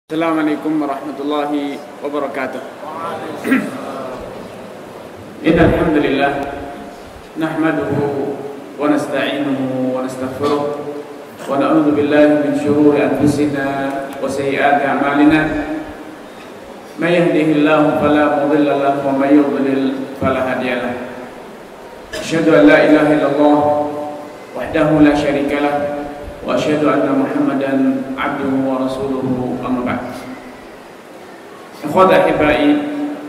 Assalamualaikum warahmatullahi wabarakatuh. Innal hamdalillah nahmaduhu wa nasta'inuhu wa nastaghfiruh wa na'udzu billahi min shururi anfusina wa sayyiati a'malina. May yahdihillahu fala mudilla lahu wa may yudlil fala hadiya lahu. Asyhadu an la ilaha illallah wahdahu la syarika lahu wa asyhadu anna Muhammadan abduhu wa rasuluhu, amma ba'd. Ikhwat ahibai,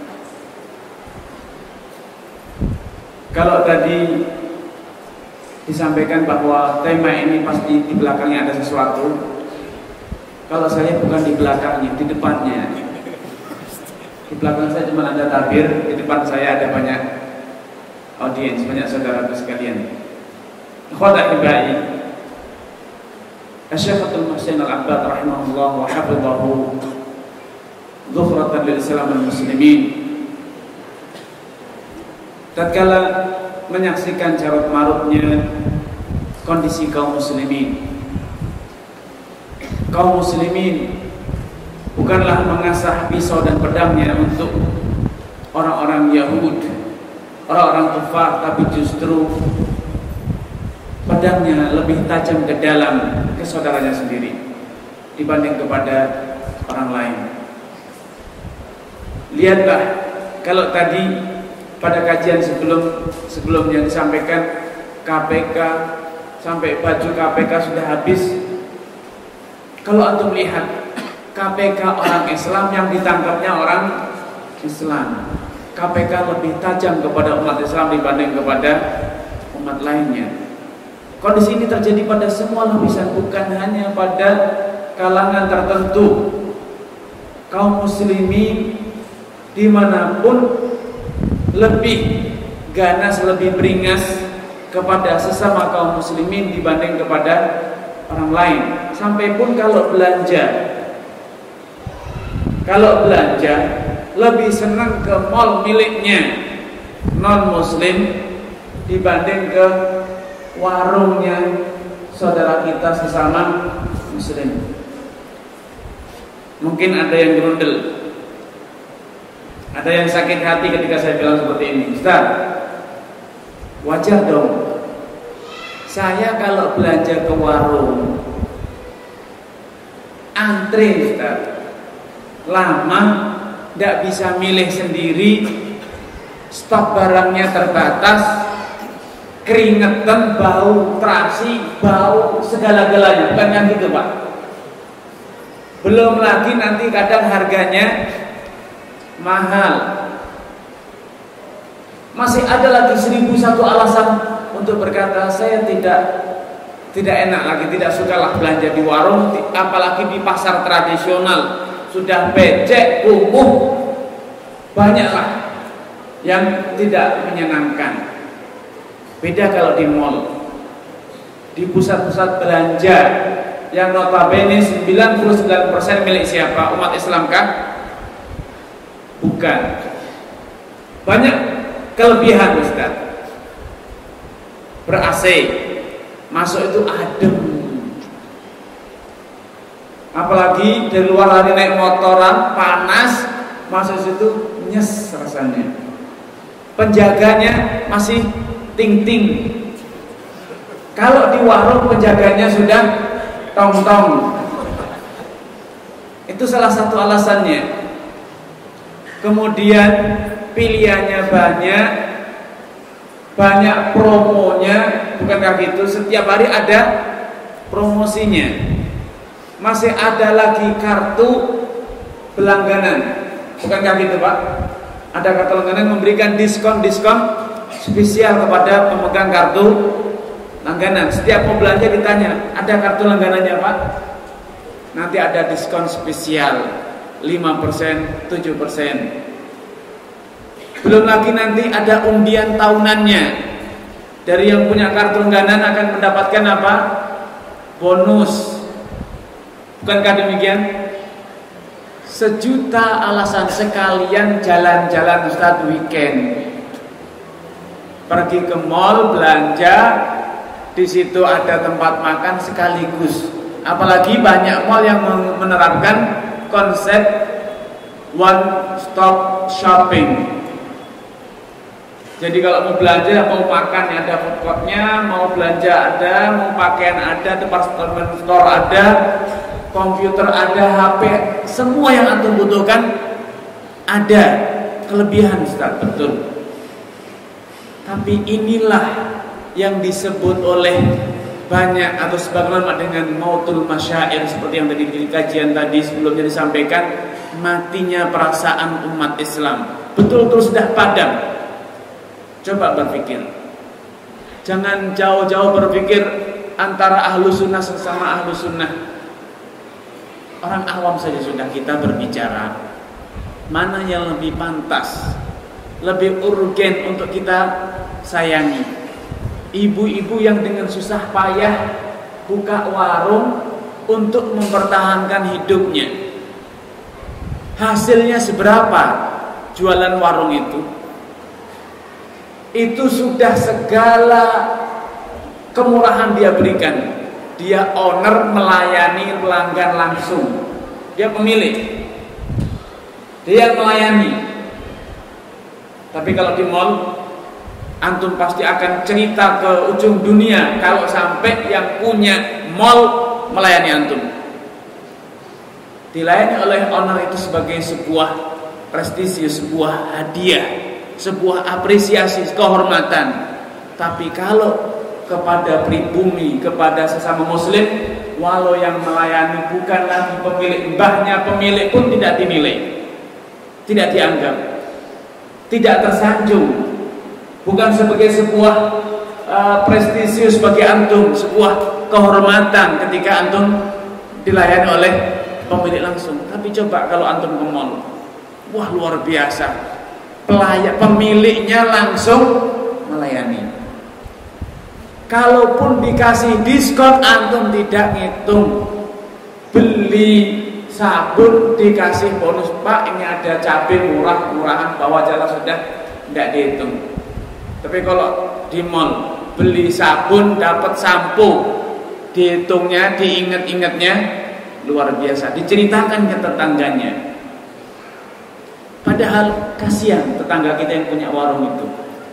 kalau tadi disampaikan bahwa tema ini pasti di belakangnya ada sesuatu, kalau saya bukan di belakangnya, di depannya. Di belakang saya cuma ada tabir, di depan saya ada banyak audiens, banyak saudaraku sekalian. Ikhwat ahibai, Syekh Abdul Muhsin Al-Abbad rahimahullah wa hafidhahu dhukhratan lil Islam wal muslimin, tatkala menyaksikan carut marutnya kondisi kaum muslimin. Kaum muslimin bukanlah mengasah pisau dan pedangnya untuk orang-orang Yahud, orang-orang kafir, tapi justru pedangnya lebih tajam ke dalam ke saudaranya sendiri dibanding kepada orang lain. Lihatlah, kalau tadi pada kajian sebelumnya disampaikan KPK sampai baju KPK sudah habis. Kalau antum lihat KPK orang Islam yang ditangkapnya orang Islam, KPK lebih tajam kepada umat Islam dibanding kepada umat lainnya. Kondisi ini terjadi pada semua lapisan, bukan hanya pada kalangan tertentu. Kaum muslimin dimanapun lebih ganas, lebih beringas kepada sesama kaum muslimin dibanding kepada orang lain. Sampai pun kalau belanja lebih senang ke mall miliknya non muslim dibanding ke warungnya saudara kita sesama muslim. Mungkin ada yang gerundel, ada yang sakit hati ketika saya bilang seperti ini. Ustaz, wajar dong saya kalau belanja ke warung antri, Ustaz, lama, tidak bisa milih sendiri, stok barangnya terbatas, keringetan, bau terasi, bau segala-galanya, bukan kan gitu Pak? Belum lagi nanti kadang harganya mahal. Masih ada lagi 1001 alasan untuk berkata saya tidak enak lagi, tidak sukalah belanja di warung, apalagi di pasar tradisional, sudah becek, kumuh, banyaklah yang tidak menyenangkan. Beda kalau di mall, di pusat-pusat belanja yang notabene 99% milik siapa? Umat Islam kan? Bukan. Banyak kelebihan, Ustaz. Ber-AC, masuk itu adem. Apalagi dari luar hari naik motoran panas, masuk situ nyes rasanya. Penjaganya masih ting-ting. Kalau di warung penjaganya sudah tong-tong. Itu salah satu alasannya. Kemudian pilihannya banyak promonya, bukankah gitu? Setiap hari ada promosinya. Masih ada lagi kartu berlangganan, bukankah gitu Pak? Ada kartu langganan memberikan diskon spesial kepada pemegang kartu langganan. Setiap mau belanja ditanya, ada kartu langganannya Pak? Nanti ada diskon spesial 5%, 7%. Belum lagi nanti ada undian tahunannya. Dari yang punya kartu langganan akan mendapatkan apa? Bonus. Bukankah demikian? 1 juta alasan sekalian jalan-jalan Ustaz weekend. Pergi ke mall belanja, di situ ada tempat makan sekaligus. Apalagi banyak mall yang menerapkan konsep one stop shopping. Jadi kalau mau belanja, mau makan ada food courtnya, mau belanja ada, mau pakaian ada, department store ada, komputer ada, HP, semua yang antum butuhkan ada. Kelebihan Ustaz, betul. Tapi inilah yang disebut oleh banyak atau sebagaimana dengan mautul masyair, seperti yang tadi di kajian tadi sebelumnya disampaikan, matinya perasaan umat Islam. Betul-betul sudah padam. Coba berpikir. Jangan jauh-jauh berpikir antara ahlu sunnah sesama ahlu sunnah. Orang awam saja sudah kita berbicara. Mana yang lebih pantas, lebih urgen untuk kita sayangi? Ibu-ibu yang dengan susah payah buka warung untuk mempertahankan hidupnya. Hasilnya seberapa jualan warung itu? Itu sudah segala kemurahan dia berikan. Dia owner, melayani pelanggan langsung. Dia pemilik, dia melayani. Tapi kalau di mall, antum pasti akan cerita ke ujung dunia kalau sampai yang punya mall melayani antum. Dilayani oleh owner itu sebagai sebuah prestisius, sebuah hadiah, sebuah apresiasi, kehormatan. Tapi kalau kepada pribumi, kepada sesama muslim, walau yang melayani bukan lagi pemilik, mbahnya pemilik pun tidak dinilai, tidak dianggap, tidak tersanjung, bukan sebagai sebuah prestisius bagi antum, sebuah kehormatan ketika antum dilayani oleh pemilik langsung. Tapi coba kalau antum ke mall, wah luar biasa, pemiliknya langsung melayani. Kalaupun dikasih diskon, antum tidak ngitung. Beli sabun dikasih bonus, Pak ini ada cabai murahan, bawa jalan, sudah tidak dihitung. Tapi kalau di mall beli sabun dapat sampo, dihitungnya, diingat-ingatnya luar biasa, diceritakan ke tetangganya. Padahal kasihan tetangga kita yang punya warung itu.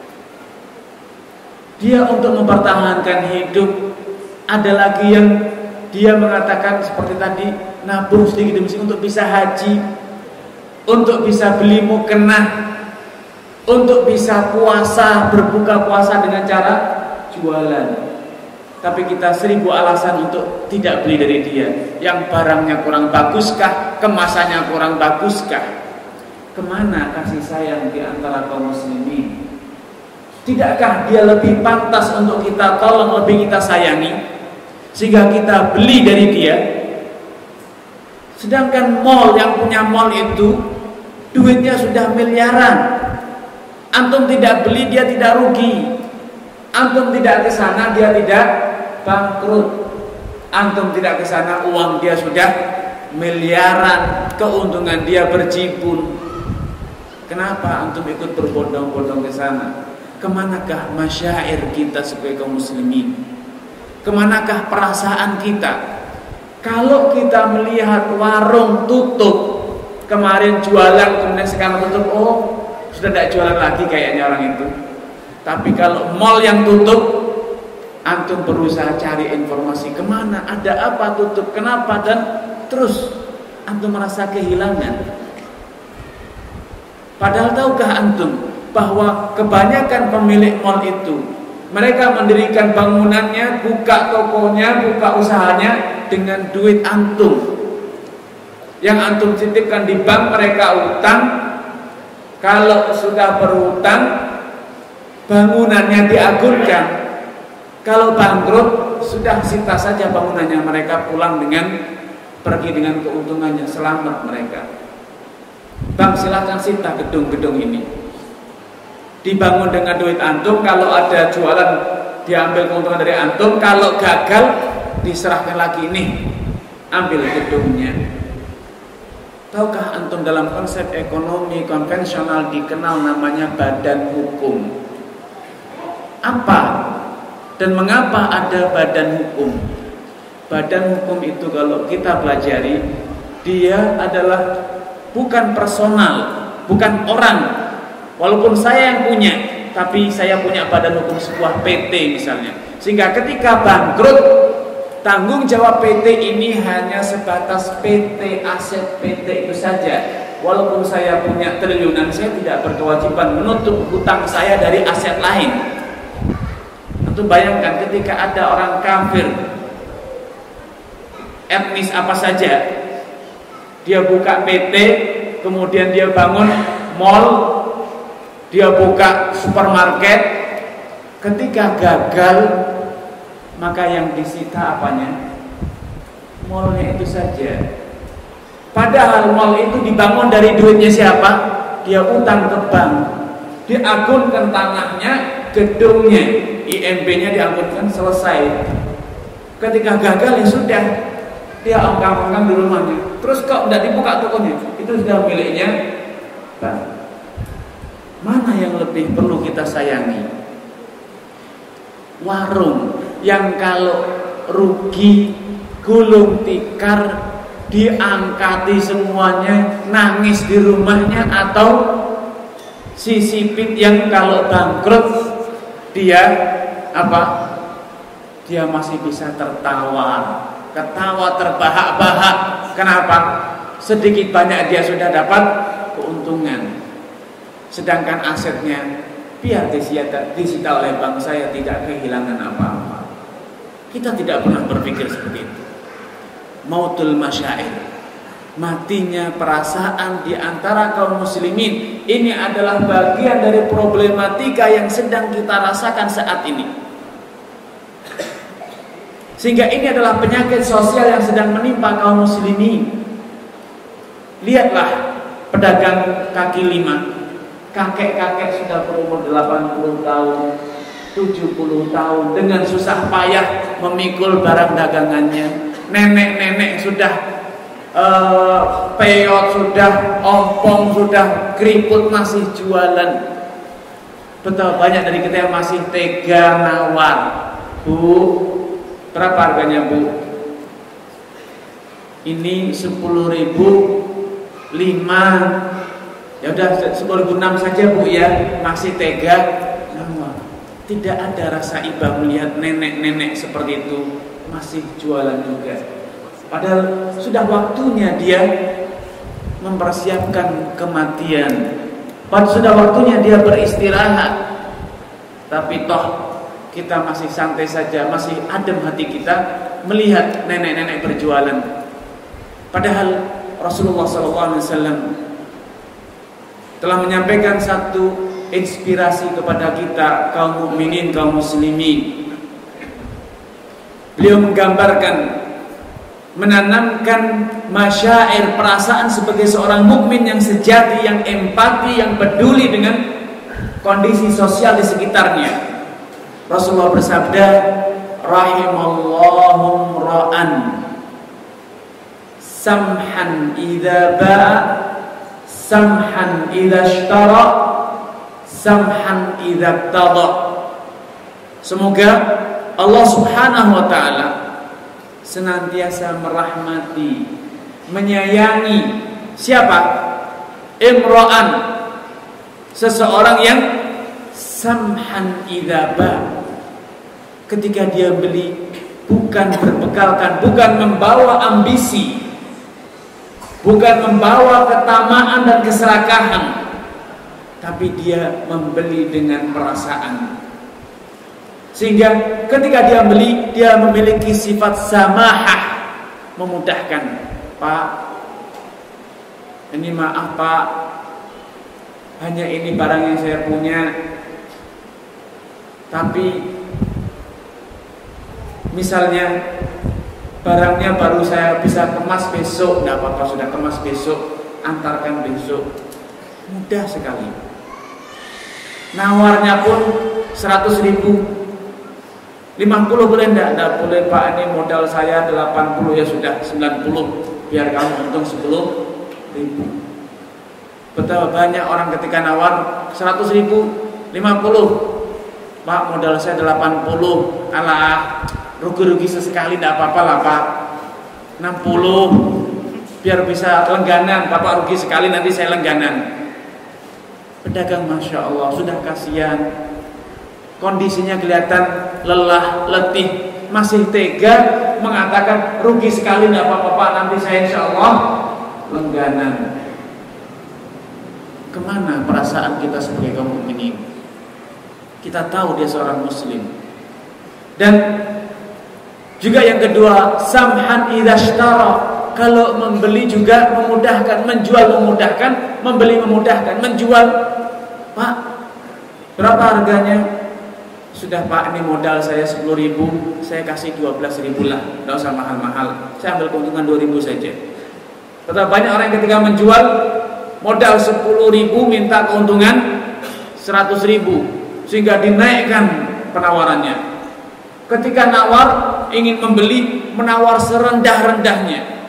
Dia untuk mempertahankan hidup. Ada lagi yang dia mengatakan seperti tadi, nabung sedikit demi sedikit untuk bisa haji, untuk bisa beli mukena, untuk bisa puasa, berbuka puasa dengan cara jualan. Tapi kita 1000 alasan untuk tidak beli dari dia. Yang barangnya kurang baguskah, kemasannya kurang baguskah? Kemana kasih sayang di antara kaum muslimin? Tidakkah dia lebih pantas untuk kita tolong, lebih kita sayangi, sehingga kita beli dari dia? Sedangkan mall, yang punya mall itu duitnya sudah miliaran. Antum tidak beli, dia tidak rugi. Antum tidak ke sana, dia tidak bangkrut. Antum tidak ke sana, uang dia sudah miliaran, keuntungan dia berjibun. Kenapa antum ikut berbondong-bondong ke sana? Kemanakah masyair kita sebagai kaum muslimin? Kemanakah perasaan kita? Kalau kita melihat warung tutup, kemarin jualan kemudian sekarang tutup, oh sudah tidak jualan lagi kayaknya orang itu. Tapi kalau mall yang tutup, antum berusaha cari informasi kemana, ada apa tutup, kenapa, dan terus antum merasa kehilangan. Padahal tahukah antum bahwa kebanyakan pemilik mall itu, mereka mendirikan bangunannya, buka tokonya, buka usahanya dengan duit antum. Yang antum titipkan di bank, mereka utang. Kalau sudah berhutang, bangunannya diagunkan. Kalau bangkrut, sudah sita saja bangunannya, mereka pulang dengan, pergi dengan keuntungannya, selamat mereka. Bang silakan sita gedung-gedung ini, dibangun dengan duit antum. Kalau ada jualan diambil keuntungan dari antum, kalau gagal diserahkan lagi, nih ambil gedungnya. Tahukah antum dalam konsep ekonomi konvensional dikenal namanya badan hukum? Apa dan mengapa ada badan hukum? Badan hukum itu kalau kita pelajari, Dia adalah bukan personal, bukan orang. Walaupun saya yang punya, tapi saya punya badan hukum sebuah PT misalnya. Sehingga ketika bangkrut, tanggung jawab PT ini hanya sebatas PT, aset PT itu saja. Walaupun saya punya triliunan, saya tidak berkewajiban menutup hutang saya dari aset lain. Tentu bayangkan ketika ada orang kafir, etnis apa saja, dia buka PT, kemudian dia bangun mall, dia buka supermarket. Ketika gagal, maka yang disita apanya? Mallnya itu saja. Padahal mall itu dibangun dari duitnya siapa? Dia utang ke bank, diagunkan tanahnya, gedungnya, IMB-nya diagunkan, selesai. Ketika gagal ya sudah, dia ongkang-ongkang di rumahnya. Terus kok tidak dibuka tokonya? Itu sudah miliknya bank. Mana yang lebih perlu kita sayangi? Warung yang kalau rugi gulung tikar diangkati semuanya, nangis di rumahnya, atau si sipit yang kalau bangkrut dia apa? Dia masih bisa tertawa, ketawa terbahak-bahak. Kenapa? Sedikit banyak dia sudah dapat keuntungan. Sedangkan asetnya biar disita oleh bank, saya tidak kehilangan apa-apa. Kita tidak pernah berpikir seperti itu. Mautul masyair, matinya perasaan di antara kaum muslimin, ini adalah bagian dari problematika yang sedang kita rasakan saat ini. Sehingga ini adalah penyakit sosial yang sedang menimpa kaum muslimin. Lihatlah pedagang kaki lima, kakek-kakek sudah berumur 80 tahun, 70 tahun, dengan susah payah memikul barang dagangannya. Nenek-nenek sudah peyot, sudah ompong, sudah keriput, masih jualan. Betapa banyak dari kita yang masih tega nawar. Bu, berapa harganya bu? Ini 10.000, 5. Ya udah 10.006 saja bu ya, masih tega nawar. Tidak ada rasa iba melihat nenek-nenek seperti itu masih jualan juga. Padahal sudah waktunya dia mempersiapkan kematian. Sudah waktunya dia beristirahat. Tapi toh kita masih santai saja, masih adem hati kita melihat nenek-nenek berjualan. Padahal Rasulullah SAW telah menyampaikan satu inspirasi kepada kita kaum mukminin, kaum muslimin. Beliau menggambarkan, menanamkan masyair, perasaan sebagai seorang mukmin yang sejati, yang empati, yang peduli dengan kondisi sosial di sekitarnya. Rasulullah bersabda, rahimallahu ra'an samhan idza ba'a, samhan idza ishtara, samhan idza tada. Semoga Allah Subhanahu wa ta'ala senantiasa merahmati, menyayangi siapa? Imra'an, seseorang yang samhan idza ba, ketika dia beli bukan berbekalkan, bukan membawa ambisi, bukan membawa ketamaan dan keserakahan, tapi dia membeli dengan perasaan. Sehingga ketika dia beli, dia memiliki sifat samahah, memudahkan. Pak, ini maaf pak, hanya ini barang yang saya punya. Tapi misalnya barangnya baru saya bisa kemas besok, tidak apa-apa, sudah kemas besok, antarkan besok. Mudah sekali. Nawarnya pun 100.000, 50 boleh enggak? Enggak boleh pak, ini modal saya 80, ya sudah 90, biar kamu untung 10.000. Betapa banyak orang ketika nawar 100.000, 50, pak modal saya 80, alah rugi-rugi sesekali enggak apa-apa lah pak, 60, biar bisa langganan. Bapak rugi sekali, nanti saya langganan. Pedagang Masya Allah sudah kasihan, kondisinya kelihatan lelah, letih, masih tega mengatakan rugi sekali, tidak apa-apa, nanti saya insya Allah langganan. Kemana perasaan kita sebagai kaum mukminin? Kita tahu dia seorang muslim. Dan juga yang kedua, samhan idza ishtara, kalau membeli juga memudahkan, menjual memudahkan, membeli memudahkan, menjual, Pak, berapa harganya? Sudah Pak, ini modal saya 10.000, saya kasih 12.000 lah, tidak usah mahal-mahal, saya ambil keuntungan 2.000 saja. Betapa banyak orang yang ketika menjual modal 10.000 minta keuntungan 100.000, sehingga dinaikkan penawarannya. Ketika nawar, ingin membeli, menawar serendah-rendahnya.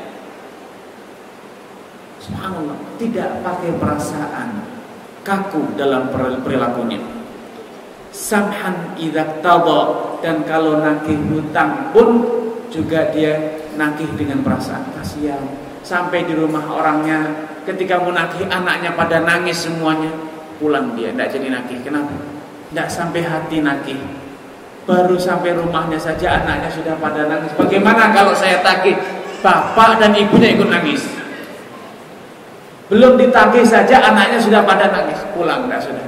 Subhanallah, tidak pakai perasaan, kaku dalam perilakunya. Samhan idza tada, dan kalau nagih hutang pun juga dia nagih dengan perasaan kasihan. Sampai di rumah orangnya, ketika mau nagih anaknya pada nangis semuanya, pulang dia tidak jadi nagih. Kenapa? Tidak sampai hati nagih. Baru sampai rumahnya saja anaknya sudah pada nangis. Bagaimana kalau saya tagih, bapak dan ibunya ikut nangis? Belum ditagih saja anaknya sudah pada nangis, pulang tidak sudah.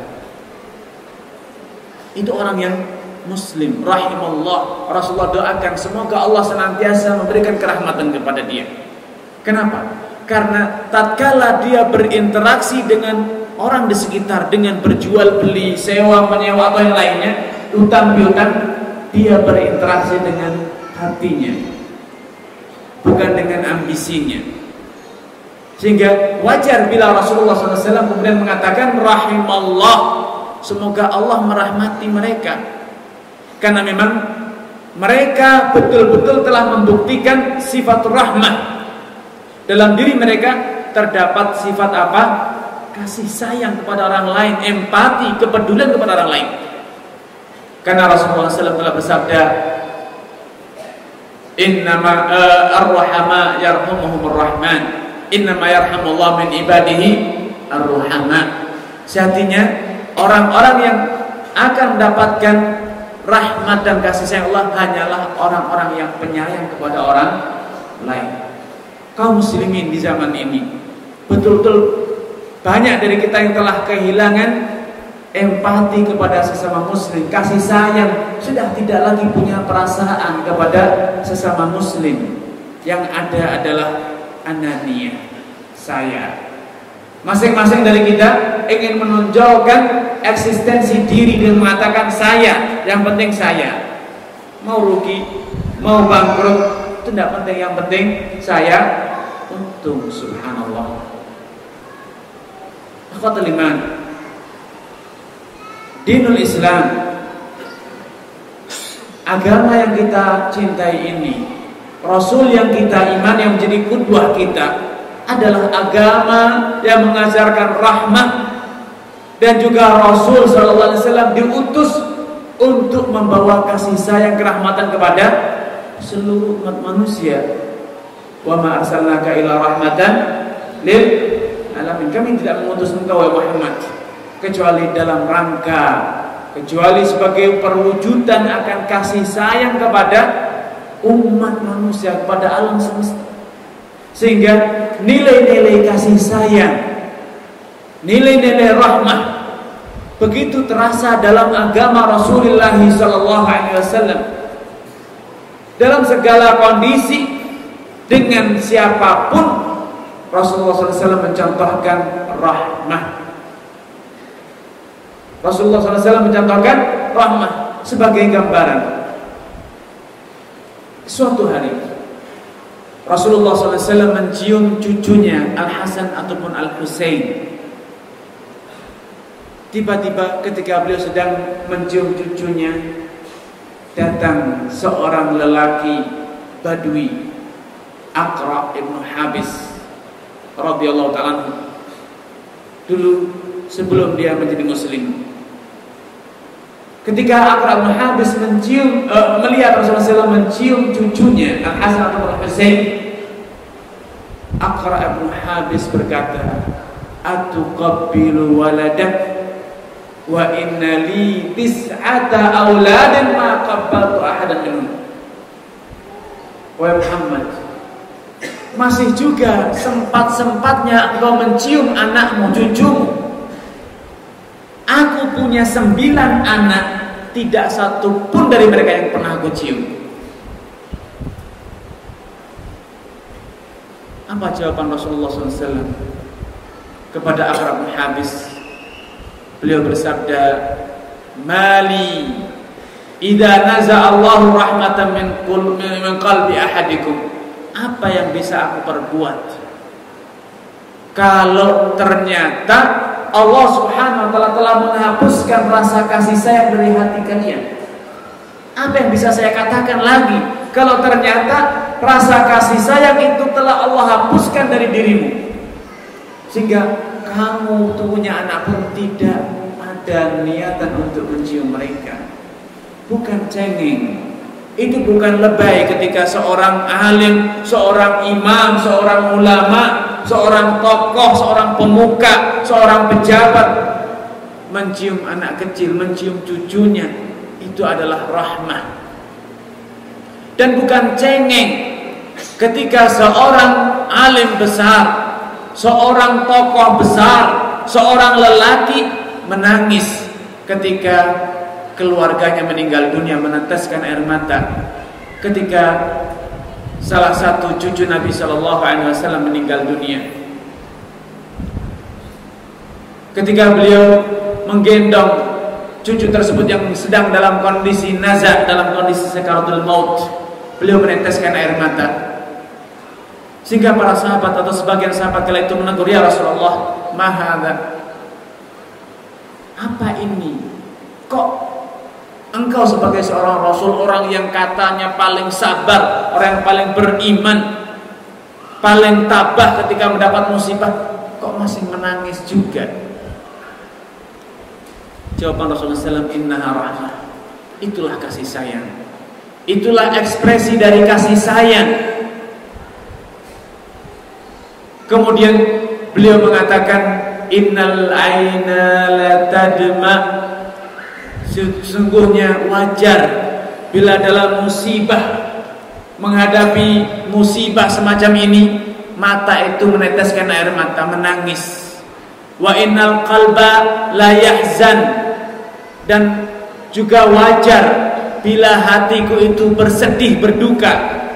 Itu orang yang muslim, rahimallah. Rasulullah doakan semoga Allah senantiasa memberikan kerahmatan kepada dia. Kenapa? Karena tatkala dia berinteraksi dengan orang di sekitar, dengan berjual beli, sewa menyewa atau yang lainnya, utang piutang, dia berinteraksi dengan hatinya, bukan dengan ambisinya. Sehingga wajar bila Rasulullah SAW kemudian mengatakan rahimallah, semoga Allah merahmati mereka, karena memang mereka betul-betul telah membuktikan sifat rahmah. Dalam diri mereka terdapat sifat apa? Kasih sayang kepada orang lain, empati, kepedulian kepada orang lain. Karena Rasulullah SAW telah bersabda, innama ar-rahama yarhamuhumur rahman, innama yarhamullah min ibadihi ar-rahama. Sejatinya orang-orang yang akan mendapatkan rahmat dan kasih sayang Allah hanyalah orang-orang yang penyayang kepada orang lain. Kaum muslimin di zaman ini betul-betul banyak dari kita yang telah kehilangan empati kepada sesama muslim, kasih sayang, sudah tidak lagi punya perasaan kepada sesama muslim. Yang ada adalah anania, saya. Masing-masing dari kita ingin menonjolkan eksistensi diri dan mengatakan saya, yang penting saya. Mau rugi, mau bangkrut, itu tidak penting, yang penting saya untung. Subhanallah. Akhwatul iman, dinul Islam, agama yang kita cintai ini, Rasul yang kita iman, yang menjadi qudwah kita, adalah agama yang mengajarkan rahmah. Dan juga Rasul SAW diutus untuk membawa kasih sayang, kerahmatan kepada seluruh umat manusia. Wa ma arsalnaka illa rahmatan lil alamin. Kami tidak mengutus engkau wahai Muhammad kecuali dalam rangka, kecuali sebagai perwujudan akan kasih sayang kepada umat manusia, kepada alam semesta. Sehingga nilai-nilai kasih sayang, nilai-nilai rahmah begitu terasa dalam agama Rasulullah SAW. Dalam segala kondisi, dengan siapapun, Rasulullah SAW mencontohkan rahmah. Rasulullah SAW mencontohkan rahmah sebagai gambaran. Suatu hari Rasulullah SAW mencium cucunya Al-Hasan ataupun Al-Husain. Tiba-tiba ketika beliau sedang mencium cucunya, datang seorang lelaki Badui, Aqra ibn Habis radhiyallahu ta'ala, dulu sebelum dia menjadi muslim. Ketika Aqra ibn Habis melihat Rasulullah SAW mencium cucunya Al-Hasan atau Al-Husain, Aqra' bin Habis berkata, "Atuqabbilu waladak wa inna li tis'ata auladin ma qabbaltu ahadan minhum." Wahai Muhammad, masih juga sempat-sempatnya engkau mencium anakmu, cucumu. Aku punya 9 anak, tidak satu pun dari mereka yang pernah aku cium. Apa jawaban Rasulullah SAW kepada Aqra' bin Habis? Beliau bersabda, "Mali idza naza Allahu rahmatan min qalbi ahadikum." Apa yang bisa aku perbuat kalau ternyata Allah Subhanahu wa taala telah menghapuskan rasa kasih sayang dari hati kalian? Apa yang bisa saya katakan lagi kalau ternyata rasa kasih sayang itu telah Allah hapuskan dari dirimu, sehingga kamu punya anak pun tidak ada niatan untuk mencium mereka? Bukan cengeng, itu bukan lebay ketika seorang alim, seorang imam, seorang ulama, seorang tokoh, seorang pemuka, seorang pejabat mencium anak kecil, mencium cucunya. Itu adalah rahmah. Dan bukan cengeng ketika seorang alim besar, seorang tokoh besar, seorang lelaki menangis ketika keluarganya meninggal dunia, meneteskan air mata ketika salah satu cucu Nabi SAW meninggal dunia. Ketika beliau menggendong cucu tersebut yang sedang dalam kondisi naza, dalam kondisi sakaratul maut, beliau meneteskan air mata, sehingga para sahabat atau sebagian sahabat kala itu menegur, "Ya Rasulullah, ma hadza?" Apa ini? Kok engkau sebagai seorang Rasul, orang yang katanya paling sabar, orang yang paling beriman, paling tabah ketika mendapat musibah, kok masih menangis juga? Jawaban Rasulullah SAW, "Innaha rahmah." Itulah kasih sayang. Itulah ekspresi dari kasih sayang. Kemudian beliau mengatakan, "Innal aina la tadma." Sesungguhnya wajar bila dalam musibah, menghadapi musibah semacam ini, mata itu meneteskan air mata, menangis. Wa innal qalba la yahzan. Dan juga wajar bila hatiku itu bersedih, berduka.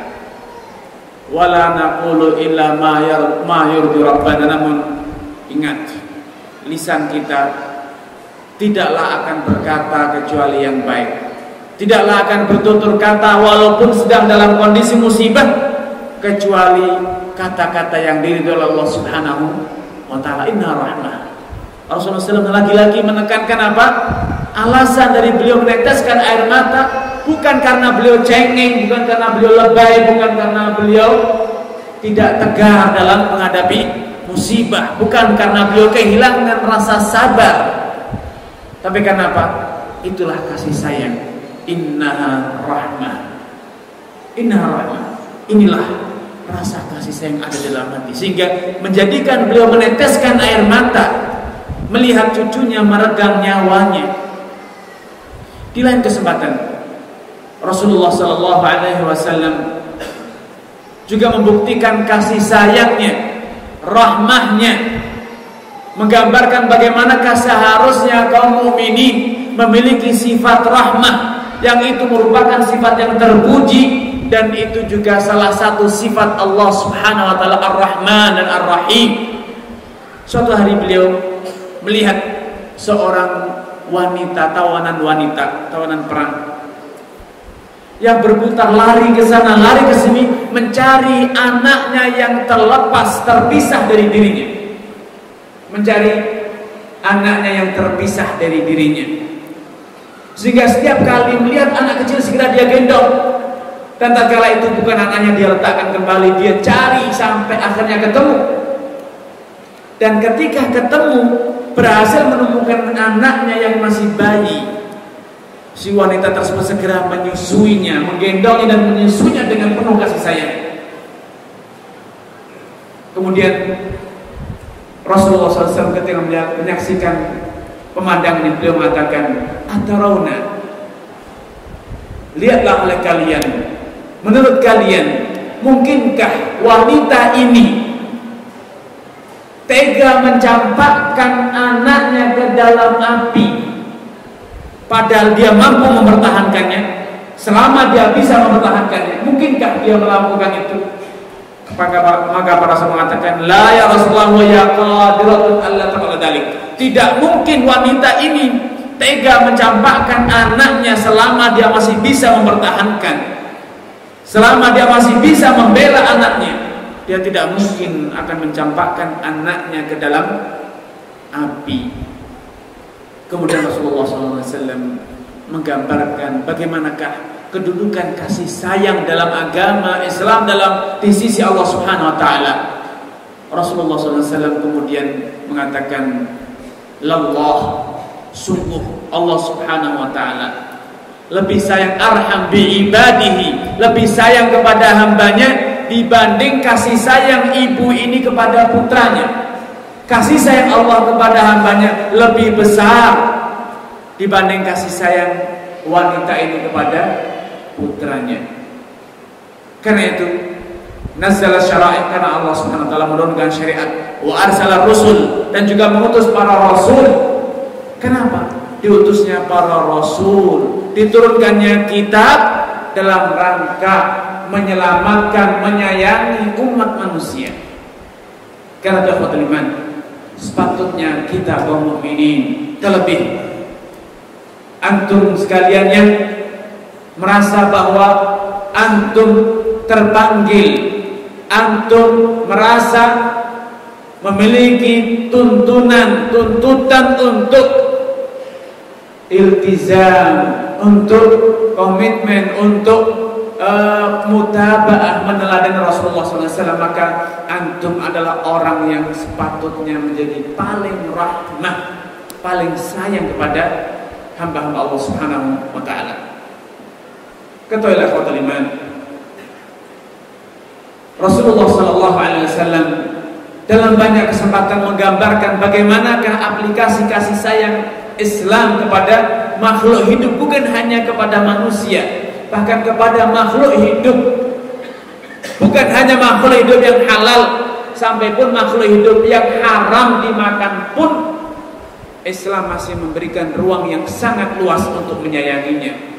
Wala naqulu illa ma yurdi rabbana. Namun ingat, lisan kita tidaklah akan berkata kecuali yang baik, tidaklah akan bertutur kata walaupun sedang dalam kondisi musibah, kecuali kata-kata yang diridhoi oleh Allah Subhanahu wa taala. Inna rahmah. Rasulullah SAW lagi-lagi menekankan apa? Alasan dari beliau meneteskan air mata bukan karena beliau cengeng, bukan karena beliau lebay, bukan karena beliau tidak tegar dalam menghadapi musibah, bukan karena beliau kehilangan rasa sabar, tapi karena apa? Itulah kasih sayang. Innaha rahmah. Innaha rahmah. Inilah rasa kasih sayang ada dalam hati, sehingga menjadikan beliau meneteskan air mata melihat cucunya meregang nyawanya. Di lain kesempatan, Rasulullah SAW juga membuktikan kasih sayangnya, rahmahnya, menggambarkan bagaimanakah seharusnya kaum mukminin memiliki sifat rahmah, yang itu merupakan sifat yang terpuji, dan itu juga salah satu sifat Allah Subhanahu wa taala, Ar-Rahman dan Ar-Rahim. Suatu hari beliau melihat seorang wanita, tawanan perang, yang berputar lari ke sana, lari ke sini, mencari anaknya yang terlepas, terpisah dari dirinya. Mencari anaknya yang terpisah dari dirinya. Sehingga setiap kali melihat anak kecil segera dia gendong. Dan tatkala itu bukan anaknya, dia letakkan kembali, dia cari sampai akhirnya ketemu. Dan ketika ketemu, berhasil menemukan anaknya yang masih bayi. Si wanita tersebut segera menyusuinya, menggendongnya dan menyusuinya dengan penuh kasih sayang. Kemudian Rasulullah SAW ketika menyaksikan pemandangan ini, beliau mengatakan, "Atarawna, lihatlah oleh kalian, menurut kalian mungkinkah wanita ini tega mencampakkan anaknya ke dalam api padahal dia mampu mempertahankannya? Selama dia bisa mempertahankannya, mungkinkah dia melakukan itu?" Maka para sahabat mengatakan, "La ya Rasulullah, ya qadiratun alla taqala dalik." Tidak mungkin wanita ini tega mencampakkan anaknya selama dia masih bisa mempertahankan, selama dia masih bisa membela anaknya. Dia tidak mungkin akan mencampakkan anaknya ke dalam api. Kemudian Rasulullah SAW menggambarkan bagaimanakah kedudukan kasih sayang dalam agama Islam di sisi Allah Subhanahu wa taala. Rasulullah SAW kemudian mengatakan, "Lallah, sungguh Allah Subhanahu wa taala lebih sayang, arham bi ibadihi, lebih sayang kepada hambanya dibanding kasih sayang ibu ini kepada putranya." Kasih sayang Allah kepada hambanya lebih besar dibanding kasih sayang wanita ini kepada putranya. Karena itu nazzala syara'i, karena Allah Subhanahu wa taala menurunkan syariat, wa arsala rusul, dan juga mengutus para rasul. Kenapa diutusnya para rasul, diturunkannya kitab dalam rangka menyelamatkan, menyayangi umat manusia? Karena ikhwatul iman, sepatutnya kita kaum mukminin, terlebih antum sekalian yang merasa bahwa antum terpanggil, antum merasa memiliki tuntutan untuk iltizam, untuk komitmen, untuk mutaba'ah, meneladani Rasulullah SAW, maka antum adalah orang yang sepatutnya menjadi paling rahmah, paling sayang kepada hamba-hamba Allah Subhanahu wa taala. Ketahuilah ikhwatul iman, Rasulullah sallallahu alaihi wasallam dalam banyak kesempatan menggambarkan bagaimanakah aplikasi kasih sayang Islam kepada makhluk hidup, bukan hanya kepada manusia, bahkan kepada makhluk hidup. Bukan hanya makhluk hidup yang halal, sampai pun makhluk hidup yang haram dimakan pun Islam masih memberikan ruang yang sangat luas untuk menyayanginya.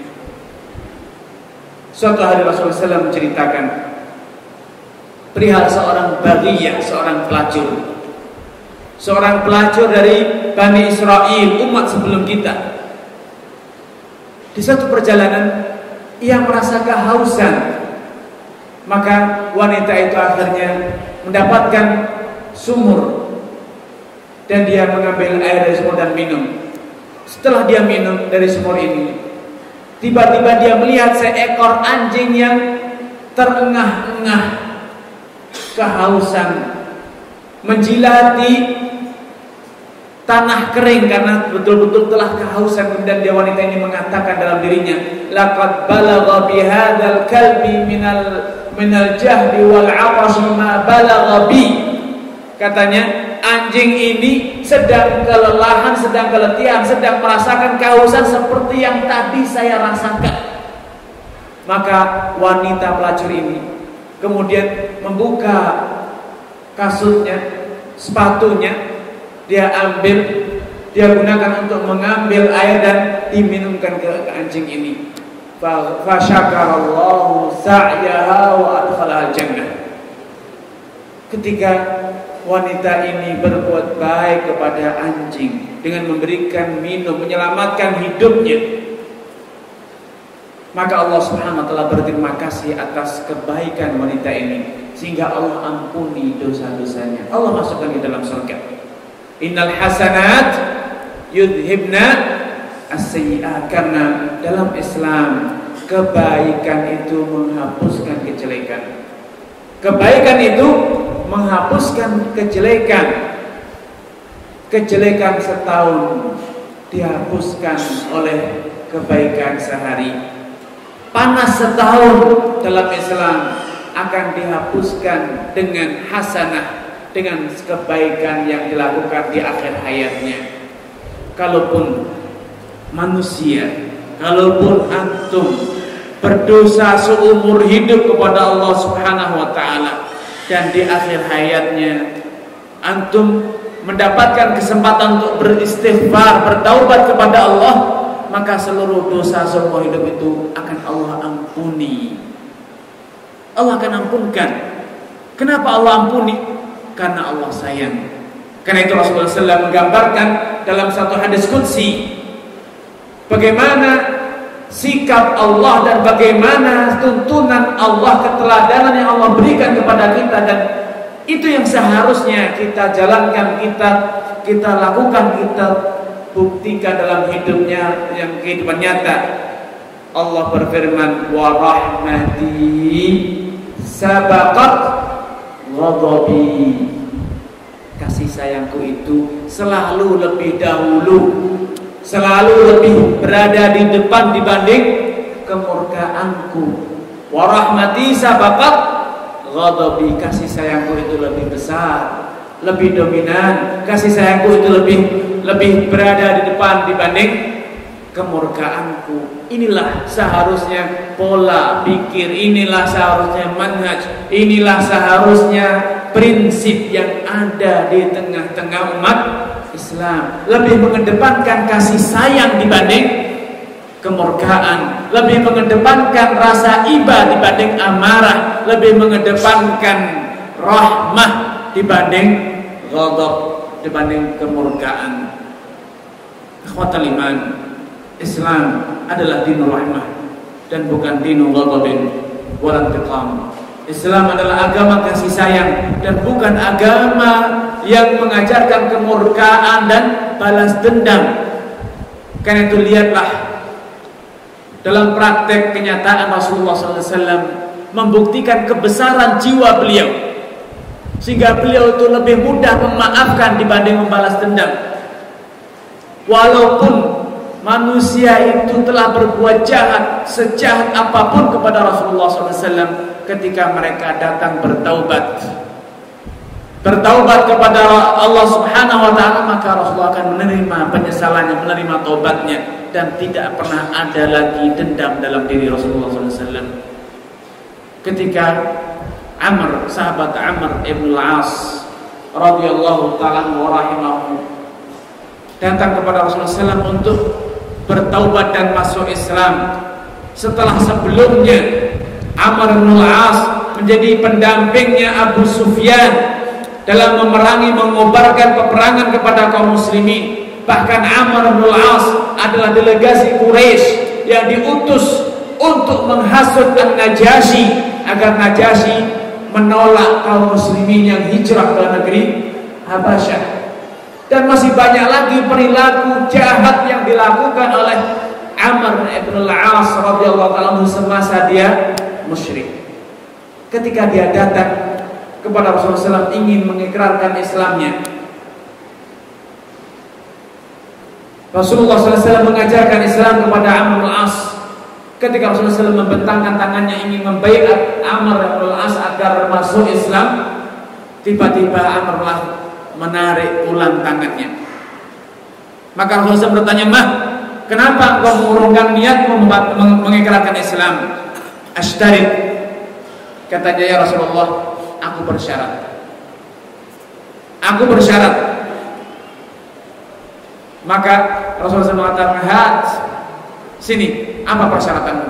Suatu hari Rasulullah SAW menceritakan perihal seorang baghiyah, seorang pelacur dari Bani Israel, umat sebelum kita. Di suatu perjalanan ia merasa kehausan, maka wanita itu akhirnya mendapatkan sumur dan dia mengambil air dari sumur dan minum. Setelah dia minum dari sumur ini, tiba-tiba dia melihat seekor anjing yang terengah-engah kehausan, menjilati tanah kering karena betul-betul telah kehausan. Kemudian dia, wanita ini mengatakan dalam dirinya, "Laqad balagha bihadzal kalbi minal jahdi wal 'atashi ma balagha bi." Katanya, anjing ini sedang kelelahan, sedang keletihan, sedang merasakan kehausan seperti yang tadi saya rasakan. Maka wanita pelacur ini kemudian membuka kasutnya, sepatunya, dia ambil, dia gunakan untuk mengambil air dan diminumkan ke anjing ini. Fa syakarallahu sa'yaha wa adkhalaha jannah. Ketika wanita ini berbuat baik kepada anjing dengan memberikan minum, menyelamatkan hidupnya, maka Allah Subhanahu wa taala berterima kasih atas kebaikan wanita ini, sehingga Allah ampuni dosa-dosanya. Allah masukkan di dalam surga. Innal hasanat yudhibna as-sayyi'at. Karena dalam Islam kebaikan itu menghapuskan kejelekan. Kebaikan itu menghapuskan kejelekan. Kejelekan setahun dihapuskan oleh kebaikan sehari. Panas setahun dalam Islam akan dihapuskan dengan hasanah, dengan kebaikan yang dilakukan di akhir hayatnya. Kalaupun manusia, kalaupun antum berdosa seumur hidup kepada Allah Subhanahu wa taala dan di akhir hayatnya antum mendapatkan kesempatan untuk beristighfar, bertaubat kepada Allah, maka seluruh dosa seumur hidup itu akan Allah ampuni. Allah akan ampunkan. Kenapa Allah ampuni? Karena Allah sayang. Karena itu Rasulullah SAW menggambarkan dalam satu hadis qudsi bagaimana sikap Allah dan bagaimana tuntunan Allah, keteladanan yang Allah berikan kepada kita, dan itu yang seharusnya kita jalankan, kita lakukan, kita buktikan dalam hidupnya, yang kehidupan nyata. Allah berfirman, wa rahmati sabaqat ghadabi. Kasih sayangku itu selalu lebih dahulu, selalu lebih berada di depan dibanding kemurkaanku. Wa rahmati sabaqat ghadabi. Kasih sayangku itu lebih besar, lebih dominan. Kasih sayangku itu lebih berada di depan dibanding kemurkaanku. Inilah seharusnya pola pikir, inilah seharusnya manhaj, inilah seharusnya prinsip yang ada di tengah-tengah umat Islam. Lebih mengedepankan kasih sayang dibanding kemurkaan, lebih mengedepankan rasa iba dibanding amarah, lebih mengedepankan rahmah dibanding ghadab, dibanding kemurkaan. Ikhwatal iman, Islam adalah dinul rahmah dan bukan dinul ghadabin wal intiqam. Islam adalah agama kasih sayang dan bukan agama yang mengajarkan kemurkaan dan balas dendam. Karena itu lihatlah dalam praktek kenyataan Rasulullah SAW membuktikan kebesaran jiwa beliau, sehingga beliau itu lebih mudah memaafkan dibanding membalas dendam. Walaupun manusia itu telah berbuat jahat, sejahat apapun kepada Rasulullah SAW, ketika mereka datang bertaubat kepada Allah Subhanahu wa ta'ala, maka Rasulullah akan menerima penyesalannya, menerima taubatnya, dan tidak pernah ada lagi dendam dalam diri Rasulullah SAW. Ketika sahabat Amr ibn al-As radhiyallahu ta'ala wa rahimahu datang kepada Rasulullah SAW untuk bertaubat dan masuk Islam, setelah sebelumnya Amr bin al-As menjadi pendampingnya Abu Sufyan dalam mengobarkan peperangan kepada kaum muslimin. Bahkan Amr bin al-As adalah delegasi Quraisy yang diutus untuk menghasut An-Najasyi agar Najasyi menolak kaum muslimin yang hijrah ke negeri Habasyah. Dan masih banyak lagi perilaku jahat yang dilakukan oleh Amr ibn al-As radhiyallahu anhu semasa dia musyrik. Ketika dia datang kepada Rasulullah SAW ingin mengikrarkan Islamnya, Rasulullah SAW mengajarkan Islam kepada Amr bin al-As. Ketika Rasulullah SAW membentangkan tangannya ingin membaiat Amr bin al-As agar masuk Islam, tiba-tiba Amr bin al-As menarik ulang tangannya. Maka Rasulullah SAW bertanya, "Mah, kenapa engkau mengurungkan niatmu mengikrarkan Islam?" "Ashtarit," katanya, "Ya Rasulullah, aku bersyarat." Maka Rasulullah SAW mengatakan, "Hat, sini, apa persyaratanmu?"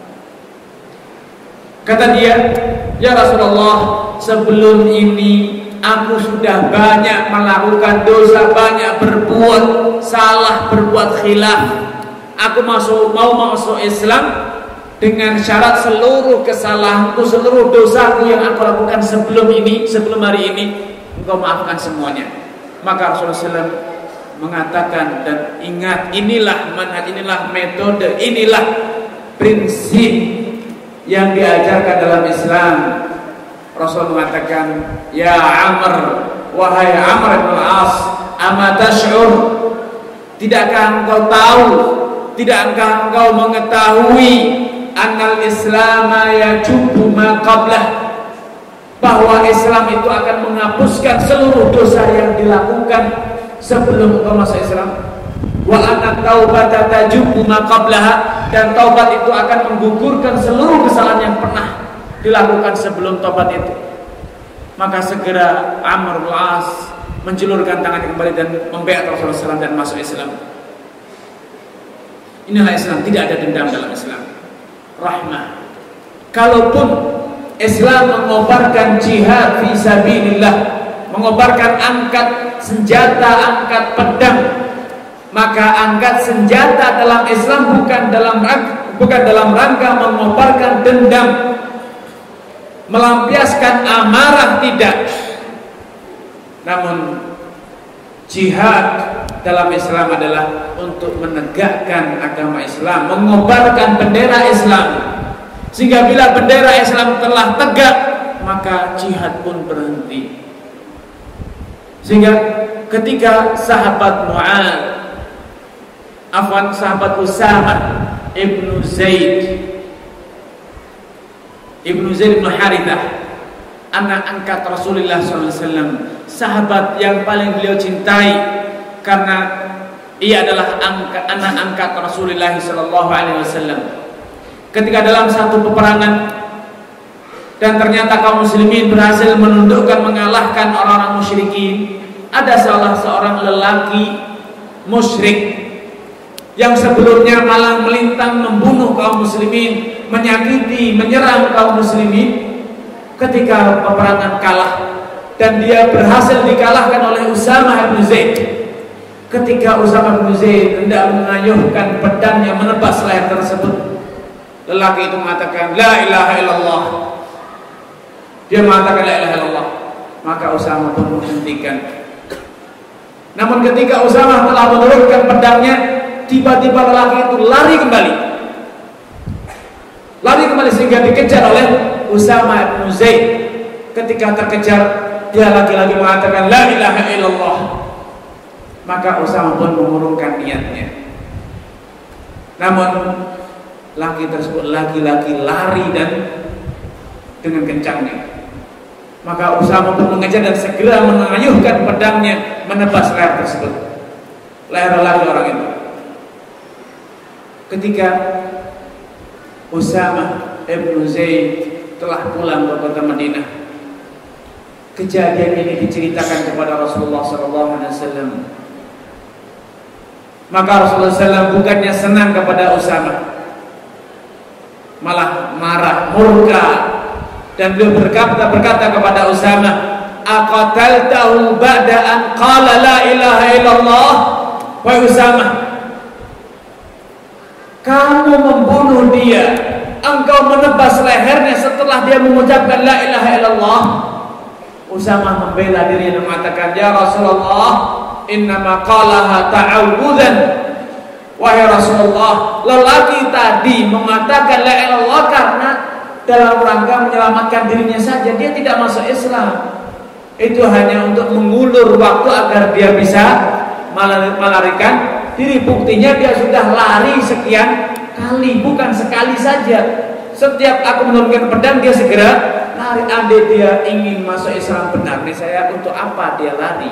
Kata dia, "Ya Rasulullah, sebelum ini aku sudah banyak melakukan dosa, banyak berbuat salah, berbuat khilaf. Aku mau masuk Islam dengan syarat seluruh kesalahanku, seluruh dosaku yang aku lakukan sebelum hari ini, engkau maafkan semuanya." Maka Rasulullah SAW mengatakan, dan ingat, inilah manhaj, inilah metode, inilah prinsip yang diajarkan dalam Islam. Rasul mengatakan, "Ya Amr, wahai Amr bin al-As, ama tash'ur, tidakkah engkau tahu, tidakkah engkau mengetahui annal Islam yajubu ma qablah, bahwa Islam itu akan menghapuskan seluruh dosa yang dilakukan sebelum engkau masuk Islam. Wa anna taubata tajubbu ma qablaha, dan taubat itu akan menggugurkan seluruh kesalahan yang pernah dilakukan sebelum taubat itu. Maka segera Amr bin As menjulurkan tangannya kembali dan membaiat Rasulullah SAW dan masuk Islam. Inilah Islam, tidak ada dendam dalam Islam. Rahmah. Kalaupun Islam mengobarkan jihad fi sabilillah, mengobarkan angkat senjata, angkat pedang, maka angkat senjata dalam Islam bukan dalam rangka mengobarkan dendam, melampiaskan amarah, tidak. Namun jihad dalam Islam adalah untuk menegakkan agama Islam, mengobarkan bendera Islam, sehingga bila bendera Islam telah tegak, maka jihad pun berhenti. Sehingga ketika sahabat Usamah ibnu Zaid bin Harithah, anak angkat Rasulullah SAW, sahabat yang paling beliau cintai karena ia adalah anak angkat Rasulullah SAW. Ketika dalam satu peperangan dan ternyata kaum muslimin berhasil menundukkan, mengalahkan orang-orang musyrikin, ada salah seorang lelaki musyrik yang sebelumnya malah melintang membunuh kaum muslimin, menyakiti, menyerang kaum muslimin. Ketika peperangan kalah dan dia berhasil dikalahkan oleh Usamah bin Zaid. Ketika Usamah bin Zaid hendak mengayuhkan pedangnya menebas leher tersebut, lelaki itu mengatakan la ilaha illallah. Dia mengatakan la ilaha illallah, maka Usamah pun menghentikan. Namun ketika Usamah telah menurunkan pedangnya, tiba-tiba lelaki itu lari kembali sehingga dikejar oleh Usamah bin Zaid. Ketika terkejar, dia lagi-lagi mengatakan la ilaha illallah, maka Usamah pun mengurungkan niatnya. Namun laki tersebut lagi-lagi lari dan dengan kencangnya, maka Usamah pun mengejar dan segera mengayuhkan pedangnya menebas leher tersebut, leher lelaki orang itu. Ketika Usamah ibn Zaid telah pulang ke kota Madinah, kejadian ini diceritakan kepada Rasulullah SAW. Maka Rasulullah SAW bukannya senang kepada Usamah, malah marah, murka, dan beliau berkata kepada Usamah, aqataltahu ba'da an qala la ilaha illallah. Wahai Usamah, kamu membunuh dia, engkau menebas lehernya setelah dia mengucapkan la ilaha illallah. Usamah membela dirinya dan mengatakan, ya Rasulullah, innama qalaha ta'awudzan. Wahai Rasulullah, lelaki tadi mengatakan la ilaha illallah karena dalam rangka menyelamatkan dirinya saja, dia tidak masuk Islam. Itu hanya untuk mengulur waktu agar dia bisa melarikan diri. Buktinya dia sudah lari sekian kali, bukan sekali saja. Setiap aku menurunkan pedang, dia segera lari. Andai dia ingin masuk Islam benar, nih saya, untuk apa dia lari?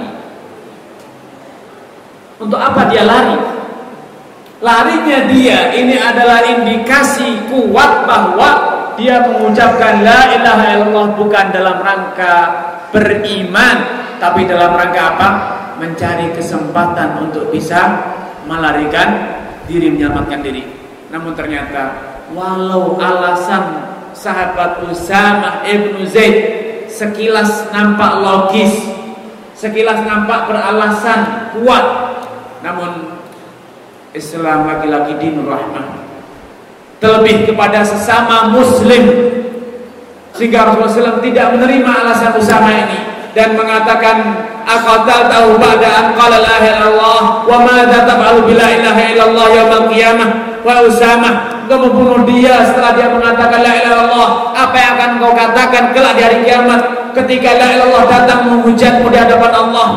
Untuk apa dia lari? Larinya dia ini adalah indikasi kuat bahwa dia mengucapkan la ilaha illallah bukan dalam rangka beriman, tapi dalam rangka apa? Mencari kesempatan untuk bisa melarikan diri, menyelamatkan diri. Namun ternyata walau alasan sahabat Usamah ibnu Zaid sekilas nampak logis, sekilas nampak beralasan kuat, namun Islam lagi-lagi dinur rahmah, terlebih kepada sesama muslim, sehingga Rasulullah SAW tidak menerima alasan Usamah ini dan mengatakan, aqataltahu ba'da an qala la ilaha illallah wa madza taf'alu bi la ilaha illallah yaumil qiyamah. Wa Usamah, engkau membunuh dia setelah dia mengatakan la ilaha illallah, apa yang akan kau katakan kelak di hari kiamat ketika la ilaha illallah datang menghujatmu di hadapan Allah?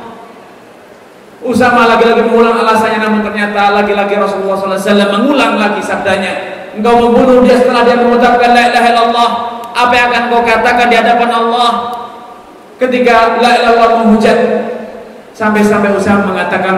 Usamah lagi-lagi mengulang alasannya, namun ternyata lagi-lagi Rasulullah SAW mengulang lagi sabdanya, engkau membunuh dia setelah dia mengucapkan la ilaha illallah. Apa yang akan kau katakan di hadapan Allah ketika la ilaha illallah menghujat? Sampai-sampai Usama mengatakan,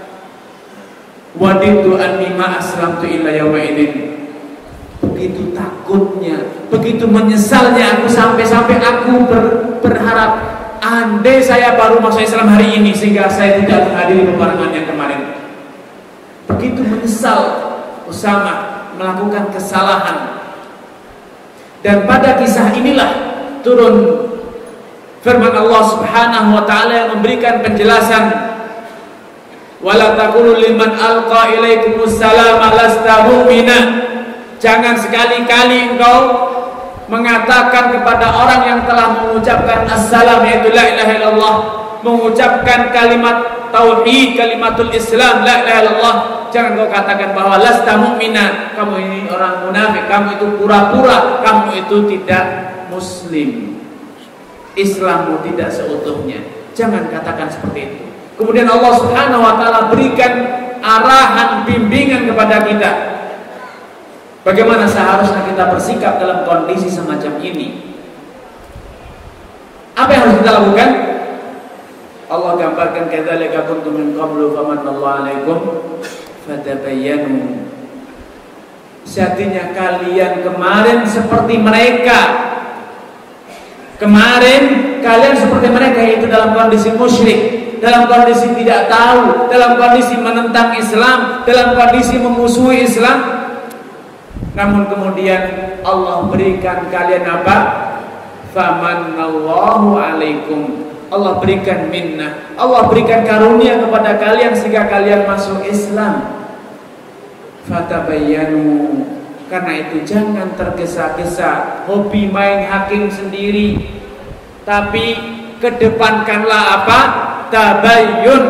waditu anni ma aslamtu illa yawma idin. Begitu takutnya, begitu menyesalnya aku, sampai-sampai aku berharap andai saya baru masuk Islam hari ini sehingga saya tidak menghadiri peperangan yang kemarin. Begitu menyesal Usama melakukan kesalahan. Dan pada kisah inilah turun firman Allah Subhanahu wa taala yang memberikan penjelasan, wala taqulu liman alqa ilaikumus salama lasta mu'mina. Jangan sekali-kali engkau mengatakan kepada orang yang telah mengucapkan assalam, yaitu la ilaha illallah, mengucapkan kalimat tauhid, kalimatul Islam, la ilaha illallah, jangan kau katakan bahwa lasta mu'mina, kamu ini orang munafik, kamu itu pura-pura, kamu itu tidak muslim, Islammu tidak seutuhnya. Jangan katakan seperti itu. Kemudian Allah Subhanahu wa taala berikan arahan, bimbingan kepada kita bagaimana seharusnya kita bersikap dalam kondisi semacam ini. Apa yang harus kita lakukan? Allah gambarkan, kadzalika kuntum min qablu famanallahu 'alaikum fatabayyanu. Sejatinya kalian kemarin seperti mereka. Kemarin kalian seperti mereka, yaitu dalam kondisi musyrik, dalam kondisi tidak tahu, dalam kondisi menentang Islam, dalam kondisi memusuhi Islam. Namun kemudian Allah berikan kalian apa? Famanallahu 'alaikum. Allah berikan minnah, Allah berikan karunia kepada kalian sehingga kalian masuk Islam. Fatabayyanu. Karena itu jangan tergesa-gesa hobi main hakim sendiri, tapi kedepankanlah apa? Tabayyun,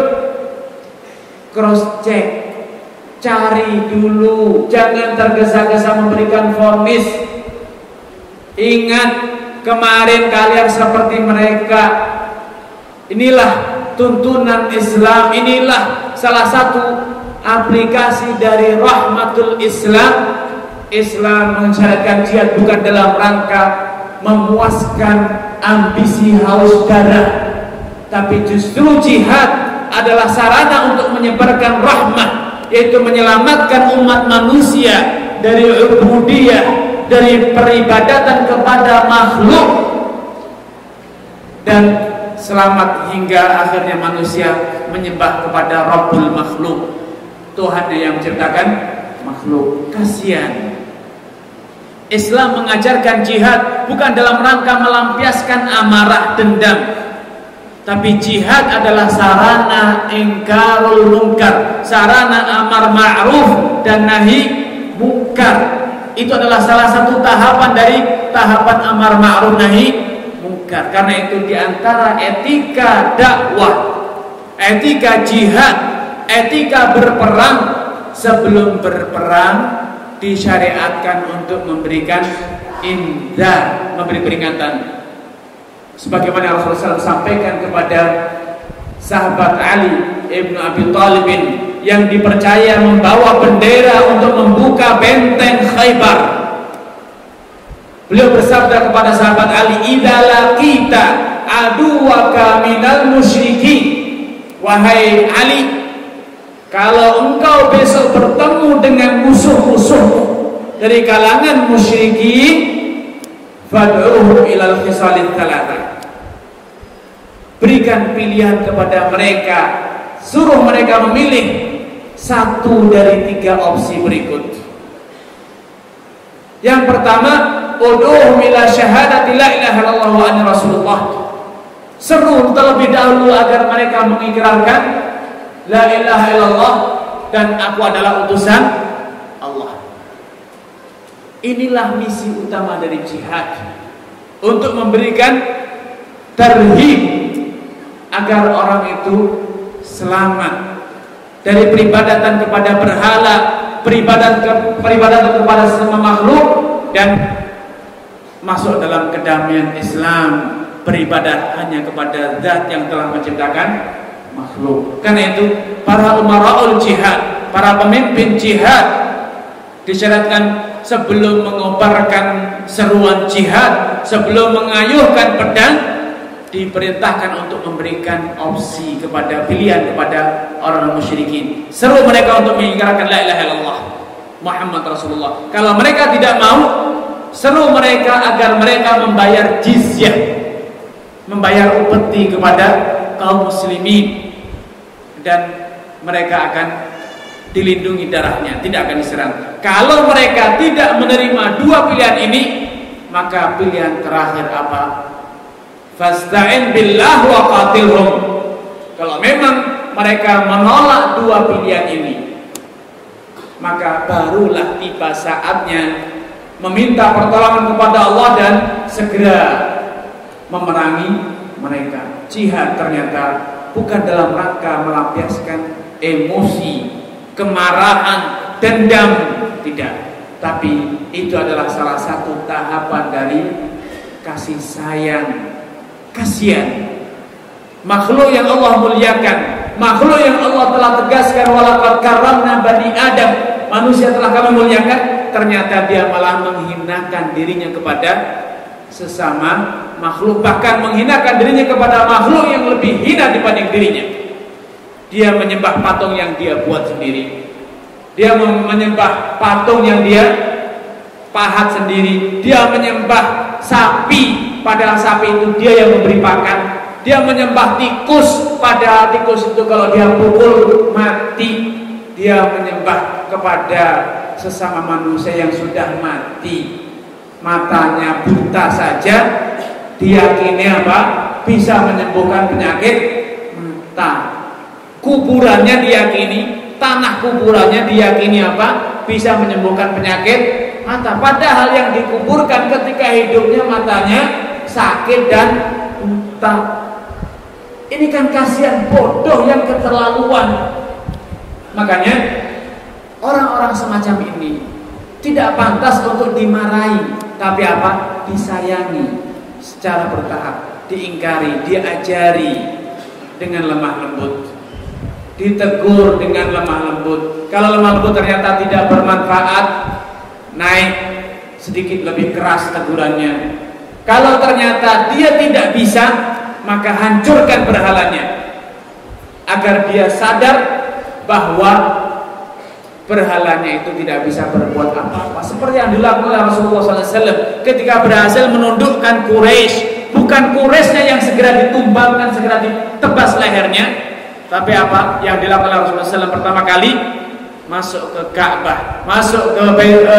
cross check, cari dulu, jangan tergesa-gesa memberikan vonis. Ingat, kemarin kalian seperti mereka. Inilah tuntunan Islam, inilah salah satu aplikasi dari rahmatul Islam. Islam mensyariatkan jihad bukan dalam rangka memuaskan ambisi haus darah, tapi justru jihad adalah sarana untuk menyebarkan rahmah, yaitu menyelamatkan umat manusia dari ubudiyah, dari peribadatan kepada makhluk, dan selamat hingga akhirnya manusia menyembah kepada Rabbul makhluk, Tuhan yang menciptakan makhluk. Kasihan. Islam mengajarkan jihad bukan dalam rangka melampiaskan amarah dendam, tapi jihad adalah sarana ingkarul munkar, sarana amar ma'ruf dan nahi munkar. Itu adalah salah satu tahapan dari tahapan amar ma'ruf nahi munkar. Karena itu diantara etika dakwah, etika jihad, etika berperang, sebelum berperang disyariatkan untuk memberikan inzar, memberi peringatan. Sebagaimana Rasulullah SAW sampaikan kepada sahabat Ali ibnu Abi Thalib yang dipercaya membawa bendera untuk membuka benteng Khaybar. Beliau bersabda kepada sahabat Ali, "Idza laqita aduwaka minal musyrikin." Wahai Ali, kalau engkau besok bertemu dengan musuh-musuhmu dari kalangan musyrikin, fad'uhum ilal khisalil thalatha. Berikan pilihan kepada mereka, suruh mereka memilih satu dari 3 opsi berikut. Yang pertama, ud'uhum ila syahadati la ilaha illallah wa anna rasulullah. Seru terlebih dahulu agar mereka mengikrarkan la ilaha illallah dan aku adalah utusan Allah. Inilah misi utama dari jihad, untuk memberikan tarhib agar orang itu selamat dari peribadatan kepada berhala, peribadatan kepada semua makhluk, dan masuk dalam kedamaian Islam, beribadah hanya kepada zat yang telah menciptakan makhluk. Karena itu para umaraul jihad, para pemimpin jihad Disyaratkan sebelum mengobarkan seruan jihad, sebelum mengayuhkan pedang, diperintahkan untuk memberikan opsi kepada pilihan kepada orang musyrikin. Seru mereka untuk mengingkarkan la ilaha illallah Muhammad Rasulullah. Kalau mereka tidak mau, seru mereka agar mereka membayar jizyah, membayar upeti kepada kaum muslimin, dan mereka akan dilindungi darahnya, tidak akan diserang. Kalau mereka tidak menerima dua pilihan ini, maka pilihan terakhir apa? Fasta'in billah wa qatilhum. Kalau memang mereka menolak dua pilihan ini, maka barulah tiba saatnya meminta pertolongan kepada Allah dan segera memerangi mereka. Jihad ternyata bukan dalam rangka melampiaskan emosi, kemarahan, dendam, tidak. Tapi itu adalah salah satu tahapan dari kasih sayang, kasihan. Makhluk yang Allah muliakan, makhluk yang Allah telah tegaskan, walaqad karramna bani Adam, manusia telah kami muliakan, ternyata dia malah menghinakan dirinya kepada sesama makhluk, bahkan menghinakan dirinya kepada makhluk yang lebih hina dibanding dirinya. Dia menyembah patung yang dia buat sendiri, dia menyembah patung yang dia pahat sendiri, dia menyembah sapi padahal sapi itu dia yang memberi pakan, dia menyembah tikus padahal tikus itu kalau dia pukul mati, dia menyembah kepada sesama manusia yang sudah mati, matanya buta saja diyakini apa? Bisa menyembuhkan penyakit mata. Kuburannya diyakini, tanah kuburannya diyakini apa? Bisa menyembuhkan penyakit mata. Padahal yang dikuburkan ketika hidupnya matanya sakit dan buta. Ini kan kasihan, bodoh yang keterlaluan. Makanya orang-orang semacam ini tidak pantas untuk dimarahi, tapi apa? Disayangi secara bertahap, diingkari, diajari dengan lemah lembut, ditegur dengan lemah lembut. Kalau lemah lembut ternyata tidak bermanfaat, naik sedikit lebih keras tegurannya. Kalau ternyata dia tidak bisa, maka hancurkan berhalanya agar dia sadar bahwa berhalanya itu tidak bisa berbuat apa-apa. Seperti yang dilakukan oleh Rasulullah SAW ketika berhasil menundukkan Quraisy. Bukan Quraisynya yang segera ditumbangkan, segera ditebas lehernya, tapi apa yang dilakukan oleh Rasulullah SAW pertama kali? Masuk ke Ka'bah, masuk ke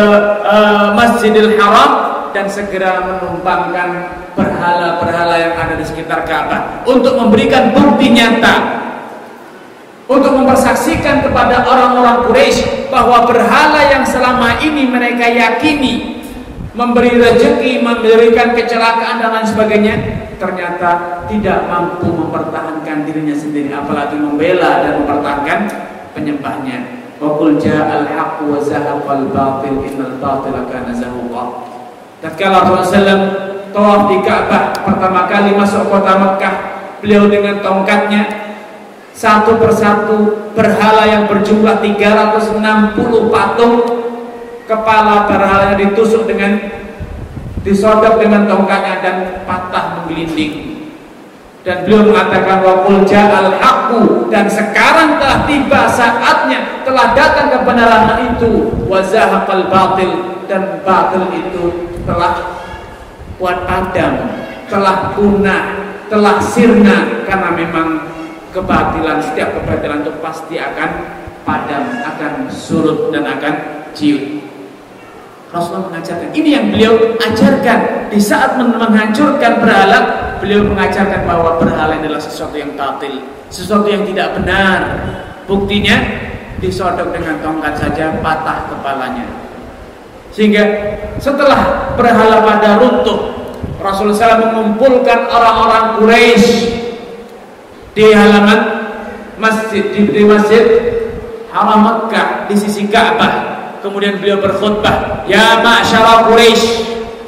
Masjidil Haram, dan segera menumbangkan berhala-berhala yang ada di sekitar Ka'bah untuk memberikan bukti nyata, untuk mempersaksikan kepada orang-orang Quraisy bahwa berhala yang selama ini mereka yakini memberi rezeki, memberikan kecelakaan dan lain sebagainya, ternyata tidak mampu mempertahankan dirinya sendiri, apalagi membela dan mempertahankan penyembahnya. Wa qul ja'al haqqu wa zahaqal batil innal batila kana zahuqa. Tatkala Rasulullah SAW tawaf di Ka'bah pertama kali masuk kota Mekah, beliau dengan tongkatnya satu persatu berhala yang berjumlah 360 patung, kepala berhalanya ditusuk dengan, disodok dengan tongkatnya dan patah menggelinding. Dan beliau mengatakan wa qul ja'al haqqu, dan sekarang telah tiba saatnya, telah datang kebenaran itu, wa zahaqal batil, dan batil itu telah padam, telah punah, telah sirna, karena memang kebatilan, setiap kebatilan itu pasti akan padam, akan surut dan akan ciut. Rasulullah mengajarkan, ini yang beliau ajarkan di saat menghancurkan berhala. Beliau mengajarkan bahwa berhala adalah sesuatu yang batil, sesuatu yang tidak benar. Buktinya disodok dengan tongkat saja patah kepalanya. Sehingga setelah berhala pada runtuh, Rasulullah SAW mengumpulkan orang-orang Quraisy di halaman masjid, di masjid Haram Mekah di sisi Ka'bah. Kemudian beliau berkhutbah, ya ma'syara Quraisy,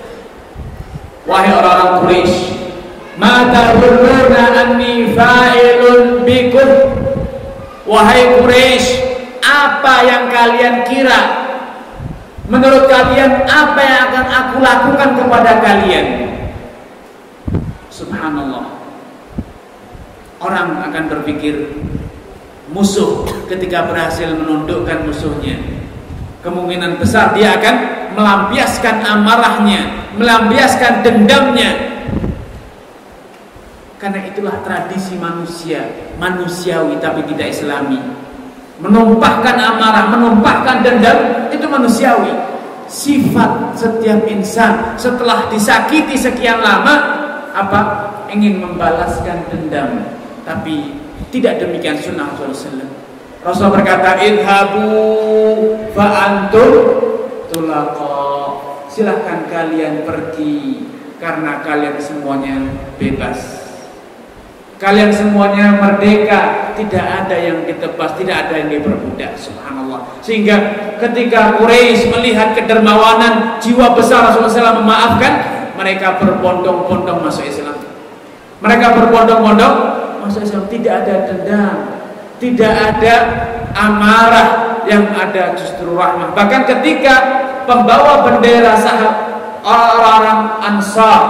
wahai orang-orang Quraisy, ma tazunnuna anni fa'ilun bikum. Wahai Quraisy, apa yang kalian kira Menurut kalian apa yang akan aku lakukan kepada kalian? Subhanallah. Orang akan berpikir musuh ketika berhasil menundukkan musuhnya, kemungkinan besar dia akan melampiaskan amarahnya, melampiaskan dendamnya. Karena itulah tradisi manusiawi tapi tidak islami. Menumpahkan amarah, menumpahkan dendam itu manusiawi. Sifat setiap insan setelah disakiti sekian lama apa? Ingin membalaskan dendam. Tapi tidak demikian sunnah Rasulullah. Rasul berkata, idhabu fa antum tulaqa. Silahkan kalian pergi karena kalian semuanya bebas. Kalian semuanya merdeka, tidak ada yang ditebas, tidak ada yang diperbudak. Subhanallah. Sehingga ketika Quraisy melihat kedermawanan jiwa besar Rasulullah SAW memaafkan, mereka berbondong-bondong masuk Islam. Mereka berbondong-bondong masuk Islam. Tidak ada dendam, tidak ada amarah, yang ada justru rahmah. Bahkan ketika pembawa bendera orang-orang Ansar,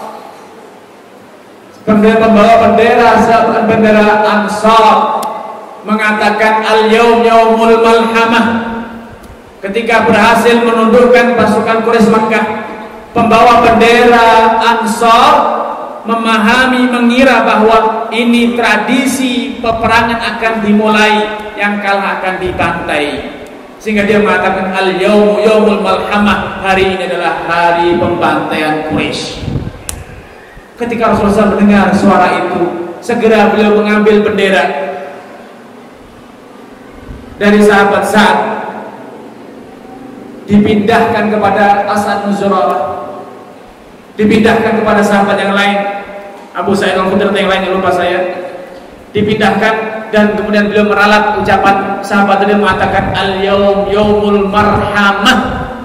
pembawa bendera Ansar mengatakan al-yaum yaumul malhamah, ketika berhasil menundukkan pasukan Quraisy Makkah, pembawa bendera Ansar memahami, mengira bahwa ini tradisi peperangan akan dimulai, yang kalah akan dibantai. Sehingga dia mengatakan al-yaumu yaumul malhamah, hari ini adalah hari pembantaian Quraisy. Ketika Rasulullah mendengar suara itu, segera beliau mengambil bendera dari sahabat Sa'ad, dipindahkan kepada As'ad bin Zurarah, dipindahkan kepada sahabat yang lain, Abu Sa'id Al-Khudri yang lain, yang lupa saya, dipindahkan. Dan kemudian beliau meralat ucapan sahabat tadi, mengatakan al-yaum yaumul marhamah,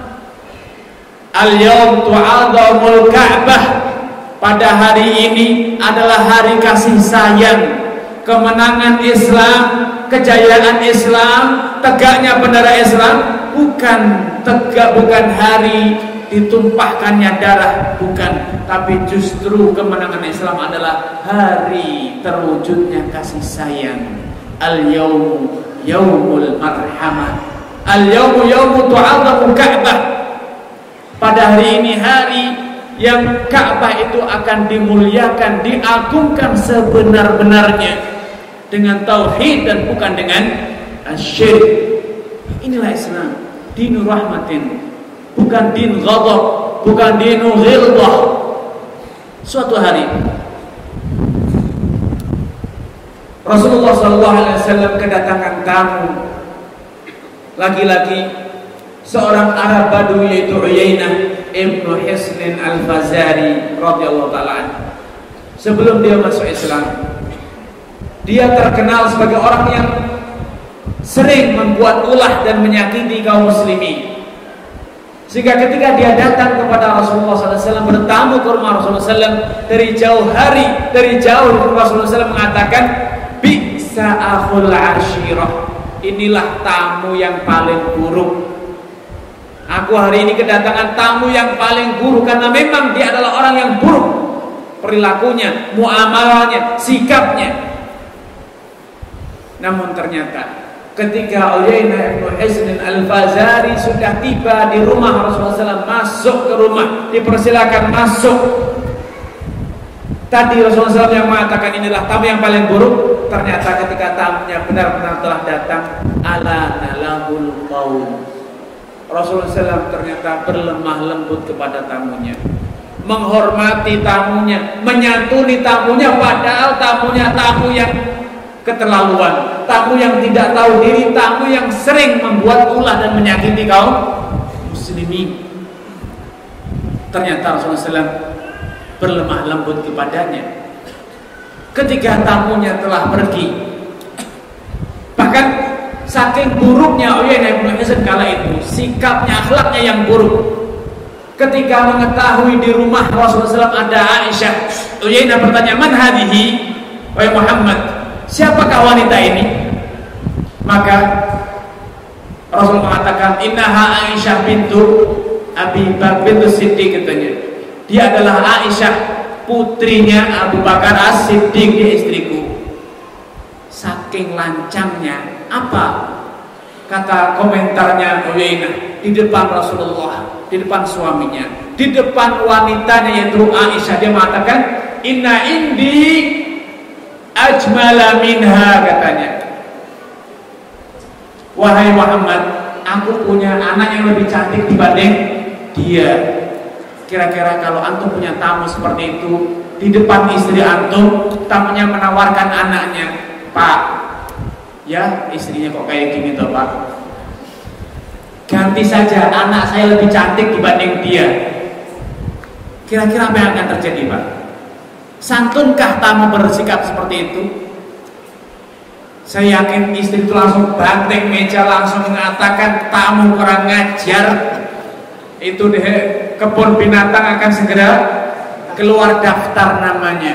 al-yaum tu'adzamul Ka'bah. Pada hari ini adalah hari kasih sayang, kemenangan Islam, kejayaan Islam, tegaknya bendera Islam. Bukan hari ditumpahkannya darah, bukan, tapi justru kemenangan Islam adalah hari terwujudnya kasih sayang. Al-yaumu yaumul marhamah, al-yaumu yaumu tu'adzamul Ka'bah. Pada hari ini hari yang Ka'bah itu akan dimuliakan, diagungkan sebenar-benarnya dengan tauhid dan bukan dengan syirik. Inilah Islam, dinur rahmatin, bukan din ghadab, bukan dinu ghilbah. Suatu hari Rasulullah SAW kedatangan tamu, laki-laki seorang Arab Badui, yaitu Uyainah Ibnu Hisnin Al-Fazari radhiyallahu ta'ala. Sebelum dia masuk Islam, dia terkenal sebagai orang yang sering membuat ulah dan menyakiti kaum muslimin. Sehingga ketika dia datang kepada Rasulullah SAW, bertamu ke rumah Rasulullah SAW dari jauh hari, dari jauh Rasulullah SAW mengatakan, bi'sa akhul ashirah, inilah tamu yang paling buruk. Aku hari ini kedatangan tamu yang paling buruk, karena memang dia adalah orang yang buruk perilakunya, muamalahnya, sikapnya. Namun ternyata ketika Uyainah Ibnu Hisnin Al-Fazari sudah tiba di rumah Rasulullah SAW, masuk ke rumah, dipersilakan masuk. Tadi Rasulullah SAW yang mengatakan inilah tamu yang paling buruk, ternyata ketika tamunya benar-benar telah datang, ala nalahul qaum, Rasulullah SAW ternyata berlemah lembut kepada tamunya, menghormati tamunya, menyantuni tamunya, padahal tamunya tamu yang keterlaluan, tamu yang tidak tahu diri, tamu yang sering membuat ulah dan menyakiti kaum muslimin. Ternyata Rasulullah SAW berlemah lembut kepadanya ketika tamunya telah pergi. Bahkan saking buruknya Uyainah bin Hisn kala itu, sikapnya, akhlaknya yang buruk, ketika mengetahui di rumah Rasulullah SAW ada Aisyah, Uyainah bertanya, man hadhihi, wahai Muhammad, siapakah wanita ini? Maka Rasul mengatakan, mengatakan innaha Aisyah bintu Abi Bakar bintu Siddiq katanya. Dia adalah Aisyah, putrinya Abu Bakar As-Siddiq, dia istriku. Saking lancangnya, apa kata komentarnya Uyainah di depan Rasulullah, di depan suaminya, di depan wanitanya yaitu Aisyah, dia mengatakan inna indi ajmala minha katanya. Wahai Muhammad, aku punya anak yang lebih cantik dibanding dia. Kira-kira kalau antum punya tamu seperti itu di depan istri antum, tamunya menawarkan anaknya, Pak, ya istrinya kok kayak gini toh Pak, ganti saja, anak saya lebih cantik dibanding dia. Kira-kira apa yang akan terjadi Pak? Santunkah tamu bersikap seperti itu? Saya yakin istri itu langsung banting meja, langsung mengatakan tamu kurang ngajar. Itu deh, kebun binatang akan segera keluar daftar namanya,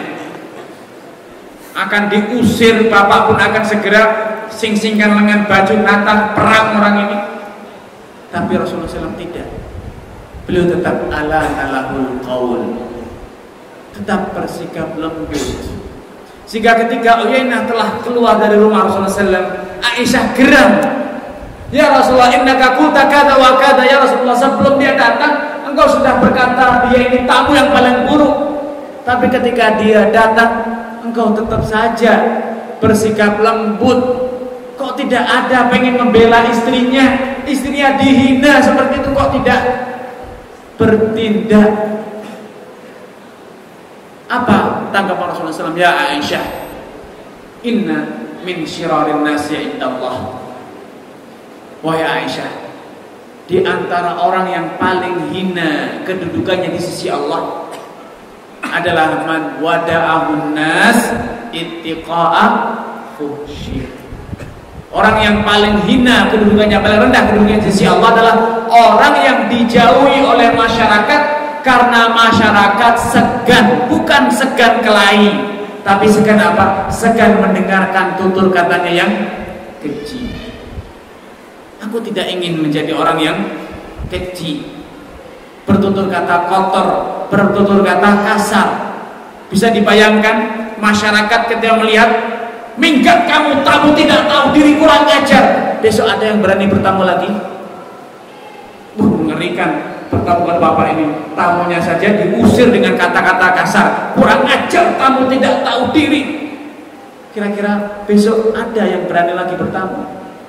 akan diusir, bapak pun akan segera sing-singkan lengan baju, natah perang orang ini. Tapi Rasulullah SAW tidak. Beliau tetap ala talahul qaul, tetap bersikap lembut. Sehingga ketika Uyainah telah keluar dari rumah Rasulullah SAW, Aisyah geram. Ya Rasulullah, innaka qulta kada wa kada. Ya Rasulullah, sebelum dia datang engkau sudah berkata dia ini tamu yang paling buruk. Tapi ketika dia datang, engkau tetap saja bersikap lembut. Kok tidak ada pengen membela istrinya? Istrinya dihina seperti itu, kok tidak bertindak? Apa tanggapan Rasulullah SAW? Ya Aisyah, inna min syirarin nasi indallah. Wahai Aisyah, di antara orang yang paling hina kedudukannya di sisi Allah adalah man wada'ahun nas ittiqa'a fuhsyi. Orang yang paling hina kedudukannya, paling rendah kedudukannya di sisi Allah adalah orang yang dijauhi oleh masyarakat karena masyarakat segan, bukan segan kelahi, tapi segan apa? Segan mendengarkan tutur katanya yang keji. Aku tidak ingin menjadi orang yang keji, bertutur kata kotor, bertutur kata kasar. Bisa dibayangkan masyarakat ketika melihat minggat kamu, tamu tidak tahu diri, kurang ajar. Besok ada yang berani bertamu lagi? Mengerikan. Pertemuan bapak ini, tamunya saja diusir dengan kata-kata kasar, kurang ajar, tamu tidak tahu diri. Kira-kira besok ada yang berani lagi bertamu?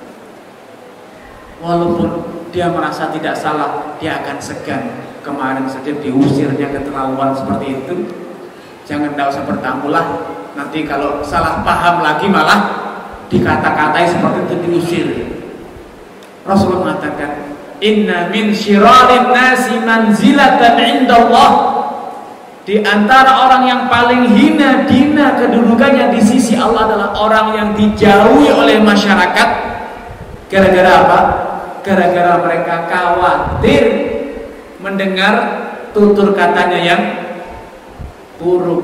Walaupun dia merasa tidak salah, dia akan segan. Kemarin saja diusirnya keterlaluan seperti itu, jangan tidak usah bertamu lah. Nanti kalau salah paham lagi malah dikata-katai seperti itu, diusir. Rasulullah mengatakan, inna min syirarin nasi manzilatan indallah. Di antara orang yang paling hina dina kedudukannya di sisi Allah adalah orang yang dijauhi oleh masyarakat. Gara-gara apa? Gara-gara mereka khawatir mendengar tutur katanya yang buruk.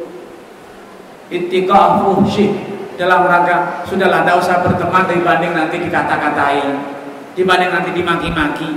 Ittiqa' fuhsyi, dalam rangka sudahlah, tidak usah berteman dibanding nanti dikata-katain, dibanding nanti dimaki-maki.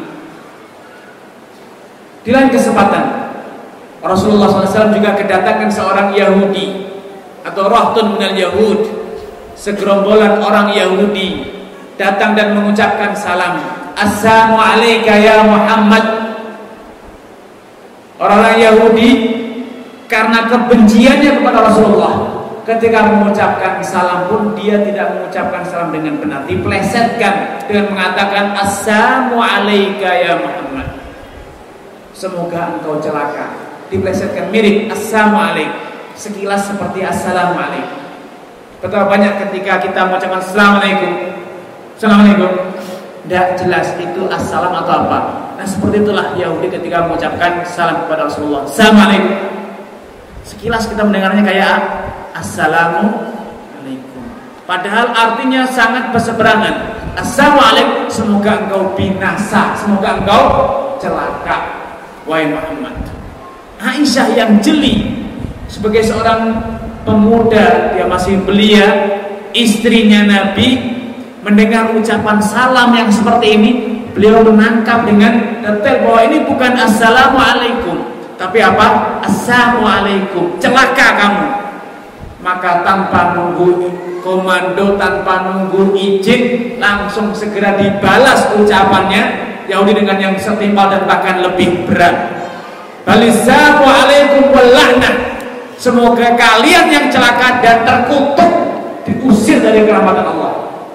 Di lain kesempatan Rasulullah SAW juga kedatangan seorang Yahudi atau rahtun minal Yahud, segerombolan orang Yahudi datang dan mengucapkan salam, assalamu alayka ya Muhammad. Orang-orang Yahudi karena kebenciannya kepada Rasulullah, ketika mengucapkan salam pun dia tidak mengucapkan salam dengan benar, diplesetkan dengan mengatakan assalamu alayka ya Muhammad, semoga engkau celaka. Diplesetkan mirip assalamu alayk, sekilas seperti assalamu alayk. Betapa banyak ketika kita mengucapkan assalamualaikum, assalamualaikum, tidak jelas itu assalam atau apa. Nah seperti itulah Yahudi ketika mengucapkan salam kepada Rasulullah, assalamualaikum, sekilas kita mendengarnya kayak assalamualaikum, padahal artinya sangat berseberangan. Assalamualaikum, semoga engkau binasa, semoga engkau celaka. Wahai Muhammad. Aisyah yang jeli sebagai seorang pemuda, dia masih belia, istrinya Nabi, mendengar ucapan salam yang seperti ini, Beliau menangkap dengan detail bahwa ini bukan assalamualaikum, tapi apa? Assalamualaikum, celaka kamu. Maka tanpa nunggu komando, tanpa nunggu izin, langsung segera dibalas ucapannya Yahudi dengan yang setimpal dan bahkan lebih berat. Balisamualaikum wala'nah, semoga kalian yang celaka dan terkutuk, diusir dari kerahmatan Allah.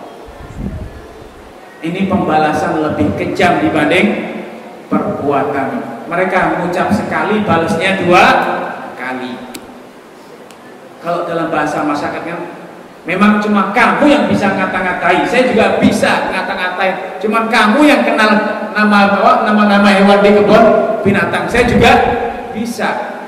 Ini pembalasan lebih kejam dibanding perbuatan. Mereka mengucap sekali, balasnya 2 kali. Kalau dalam bahasa masyarakatnya, memang cuma kamu yang bisa ngata-ngatai. Saya juga bisa ngata-ngatai. Cuma kamu yang kenal nama hewan di kebun binatang. Saya juga bisa.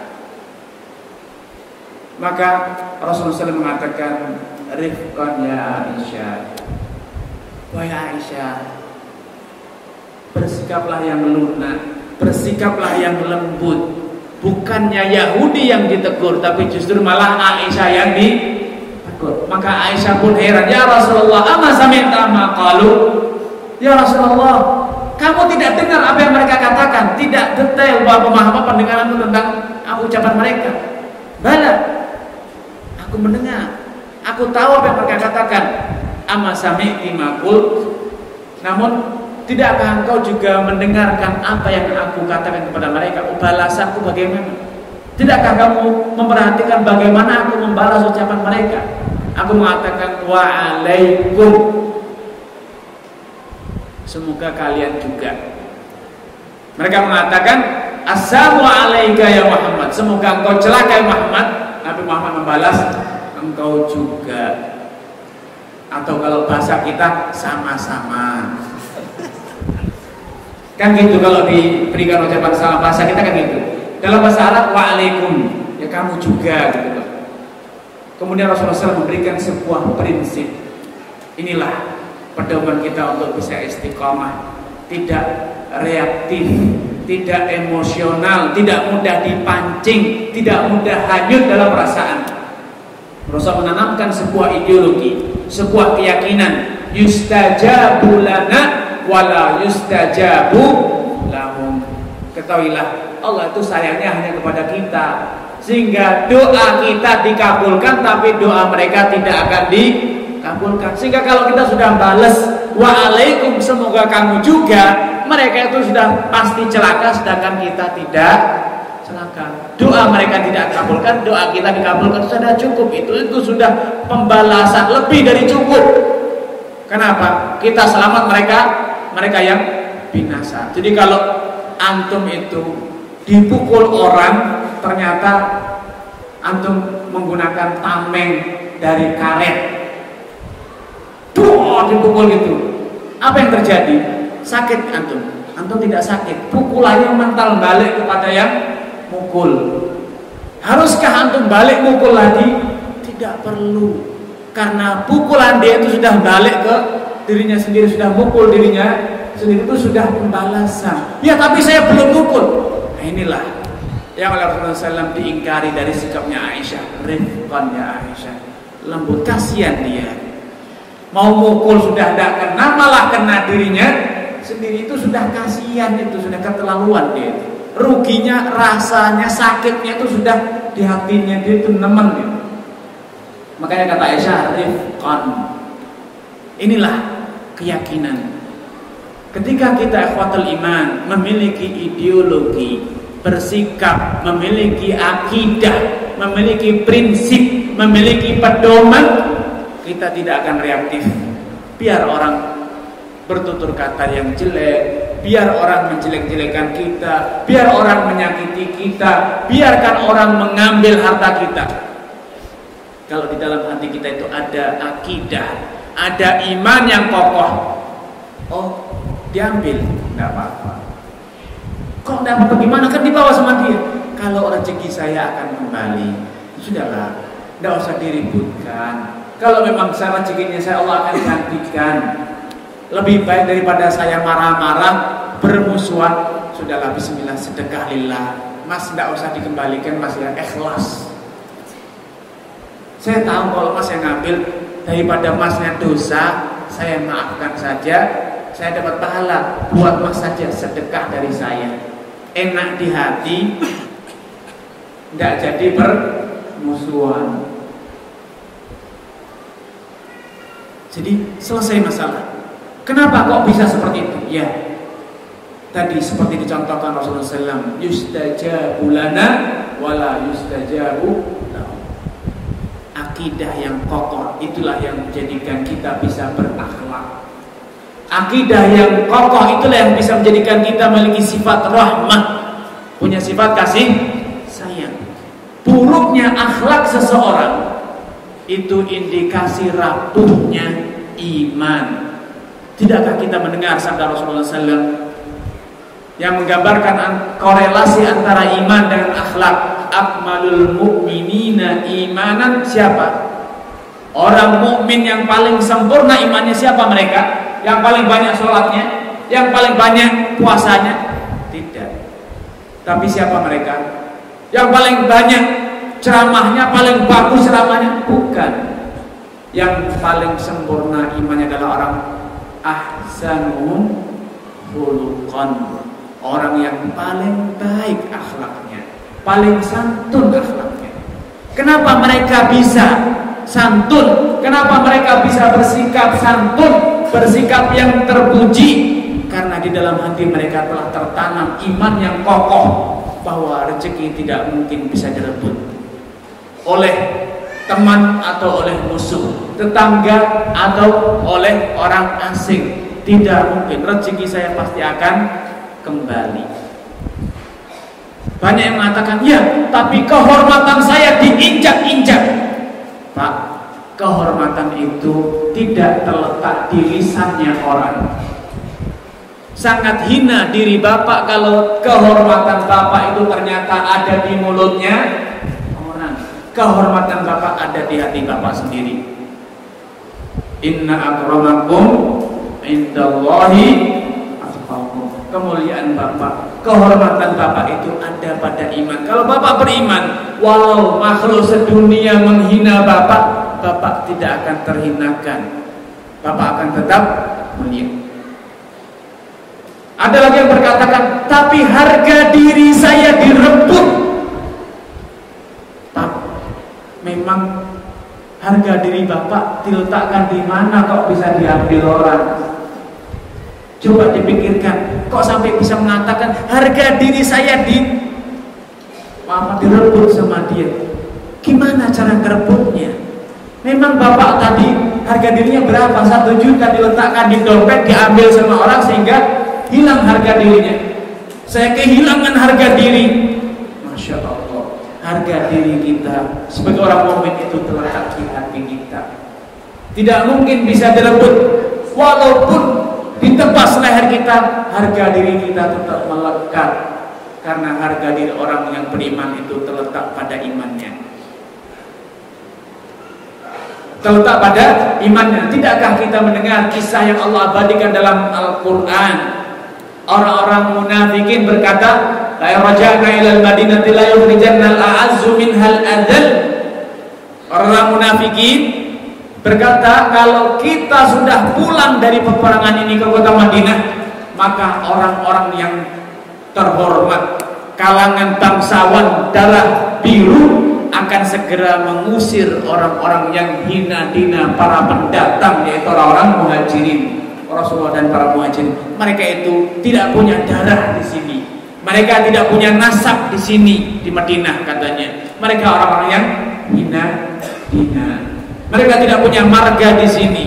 Maka Rasulullah SAW mengatakan, Rifqan ya Aisyah, wahai Aisyah, bersikaplah yang lunak, bersikaplah yang lembut. Bukannya Yahudi yang ditegur, tapi justru malah Aisyah yang ditegur. Maka Aisyah pun heran, ya Rasulullah, ama sami'ta ma qalu? Ya Rasulullah, kamu tidak dengar apa yang mereka katakan, tidak detail bahwa pemahaman pendengaran itu tentang ucapan mereka. Bala, aku mendengar, aku tahu apa yang mereka katakan. Ama sami'ti ma qul? Namun tidakkah engkau juga mendengarkan apa yang aku katakan kepada mereka? Balasanku bagaimana? Tidakkah kamu memperhatikan bagaimana aku membalas ucapan mereka? Aku mengatakan wa'alaikum, semoga kalian juga. Mereka mengatakan assalamu alayka ya Muhammad, semoga engkau celaka ya Muhammad. Nabi Muhammad membalas, engkau juga. Atau kalau bahasa kita, sama-sama. Kan gitu kalau diberikan ucapan salam, bahasa kita kan gitu. Dalam bahasa Arab, wa'alaikum, ya kamu juga gitu. Kemudian Rasulullah SAW memberikan sebuah prinsip. Inilah pedoman kita untuk bisa istiqomah, tidak reaktif, tidak emosional, tidak mudah dipancing, tidak mudah hanyut dalam perasaan. Rasul menanamkan sebuah ideologi, sebuah keyakinan, yustajabu lana wala yustajabu lahum. Ketahuilah, Allah itu sayangnya hanya kepada kita, sehingga doa kita dikabulkan, tapi doa mereka tidak akan dikabulkan. Sehingga kalau kita sudah balas wa'alaikum, semoga kamu juga, mereka itu sudah pasti celaka, sedangkan kita tidak celaka. Doa mereka tidak dikabulkan, doa kita dikabulkan, sudah cukup. Itu sudah pembalasan lebih dari cukup. Kenapa? Kita selamat, mereka yang binasa. Jadi kalau antum itu dipukul orang, ternyata antum menggunakan tameng dari karet, dipukul gitu, apa yang terjadi? Sakit antum tidak sakit, pukulannya mental balik kepada yang mukul. Haruskah antum balik mukul lagi? Tidak perlu, karena pukulan dia itu sudah balik ke dirinya sendiri, sudah mukul dirinya sendiri, itu sudah pembalasan. Ya tapi saya belum mukul. Nah inilah yang oleh Rasulullah SAW diingkari dari sikapnya Aisyah. Rifqan ya Aisyah, lembut, kasihan dia. Mau mukul sudah tidak kena, malah kena dirinya sendiri, itu sudah kasihan, itu sudah keterlaluan dia itu. Ruginya, rasanya, sakitnya itu sudah di hatinya dia itu nemen gitu. Makanya kata Aisyah, rifqan. Inilah keyakinan. Ketika kita ikhwatul iman memiliki ideologi, bersikap, memiliki akidah, memiliki prinsip, memiliki pedoman, kita tidak akan reaktif. Biar orang bertutur kata yang jelek, biar orang menjelek-jelekan kita, biar orang menyakiti kita, biarkan orang mengambil harta kita. Kalau di dalam hati kita itu ada akidah, ada iman yang kokoh, oh diambil, tidak apa-apa. Kok tidak apa-apa gimana, kan dibawa sama dia. Kalau rezeki saya akan kembali, sudahlah, tidak usah diributkan. Kalau memang saya rezekinya saya, Allah akan gantikan. Lebih baik daripada saya marah-marah, bermusuhan, sudahlah bismillah, sedekah lillah. Mas tidak usah dikembalikan, mas ya, ikhlas. Saya tahu kalau mas yang ngambil, daripada masnya dosa, saya maafkan saja. saya dapat pahala, buat mas saja sedekah dari saya. Enak di hati, tidak jadi bermusuhan. Jadi selesai masalah. Kenapa kok bisa seperti itu? Ya, tadi seperti dicontohkan Rasulullah SAW, yustajabu lana wala yustajabu lahu. Akidah yang kokoh itulah yang menjadikan kita bisa berakhlak. Akidah yang kokoh itulah yang bisa menjadikan kita memiliki sifat rahmah, punya sifat kasih sayang. Buruknya akhlak seseorang itu indikasi rapuhnya iman. Tidakkah kita mendengar sabda Rasulullah SAW yang menggambarkan korelasi antara iman dengan akhlak? Akmalul mu'minina imanan, siapa? Orang mukmin yang paling sempurna imannya siapa mereka? Yang paling banyak sholatnya, yang paling banyak puasanya? Tidak. Tapi siapa mereka? Yang paling banyak ceramahnya, paling bagus ceramahnya? Bukan. Yang paling sempurna imannya adalah orang ahsanuhum khuluqan, orang yang paling baik akhlaknya, paling santun akhlaknya. Kenapa mereka bisa santun? Kenapa mereka bisa bersikap santun, bersikap yang terpuji? Karena di dalam hati mereka telah tertanam iman yang kokoh bahwa rezeki tidak mungkin bisa direbut oleh teman atau oleh musuh, tetangga atau oleh orang asing. Tidak mungkin, rezeki saya pasti akan kembali. Banyak yang mengatakan, ya, tapi kehormatan saya diinjak-injak. Pak, kehormatan itu tidak terletak di lisannya orang. Sangat hina diri Bapak kalau kehormatan Bapak itu ternyata ada di mulutnya orang. Kehormatan Bapak ada di hati Bapak sendiri. Inna akramakum indallahi atqakum. Kemuliaan Bapak, kehormatan Bapak itu ada pada iman. Kalau Bapak beriman, walau makhluk sedunia menghina Bapak, Bapak tidak akan terhinakan. Bapak akan tetap mulia. Ada lagi yang berkatakan, tapi harga diri saya direbut. Pak, memang harga diri Bapak diletakkan di mana kok bisa diambil orang? Coba dipikirkan, kok sampai bisa mengatakan harga diri saya direbut sama dia? Gimana cara ngerebutnya? Memang Bapak tadi harga dirinya berapa? 1 juta diletakkan di dompet, diambil sama orang sehingga hilang harga dirinya. Saya kehilangan harga diri. Masya Allah, harga diri kita sebagai orang mukmin itu terletak di hati kita. Tidak mungkin bisa direbut. Walaupun ditebas leher kita, harga diri kita tetap melekat. Karena harga diri orang yang beriman itu terletak pada imannya, terletak pada imannya. Tidakkah kita mendengar kisah yang Allah abadikan dalam Al-Quran? Orang-orang munafikin berkata, la raja'na ilal madinati la yukhrijanna al-a'azzu minhal adall. Orang munafikin berkata, kalau kita sudah pulang dari peperangan ini ke kota Madinah, maka orang-orang yang terhormat, kalangan bangsawan darah biru akan segera mengusir orang-orang yang hina dina para pendatang, yaitu orang-orang muhajirin. Rasulullah dan para muhajirin, mereka itu tidak punya darah di sini, mereka tidak punya nasab di sini di Madinah katanya. Mereka orang-orang yang hina dina, mereka tidak punya marga di sini.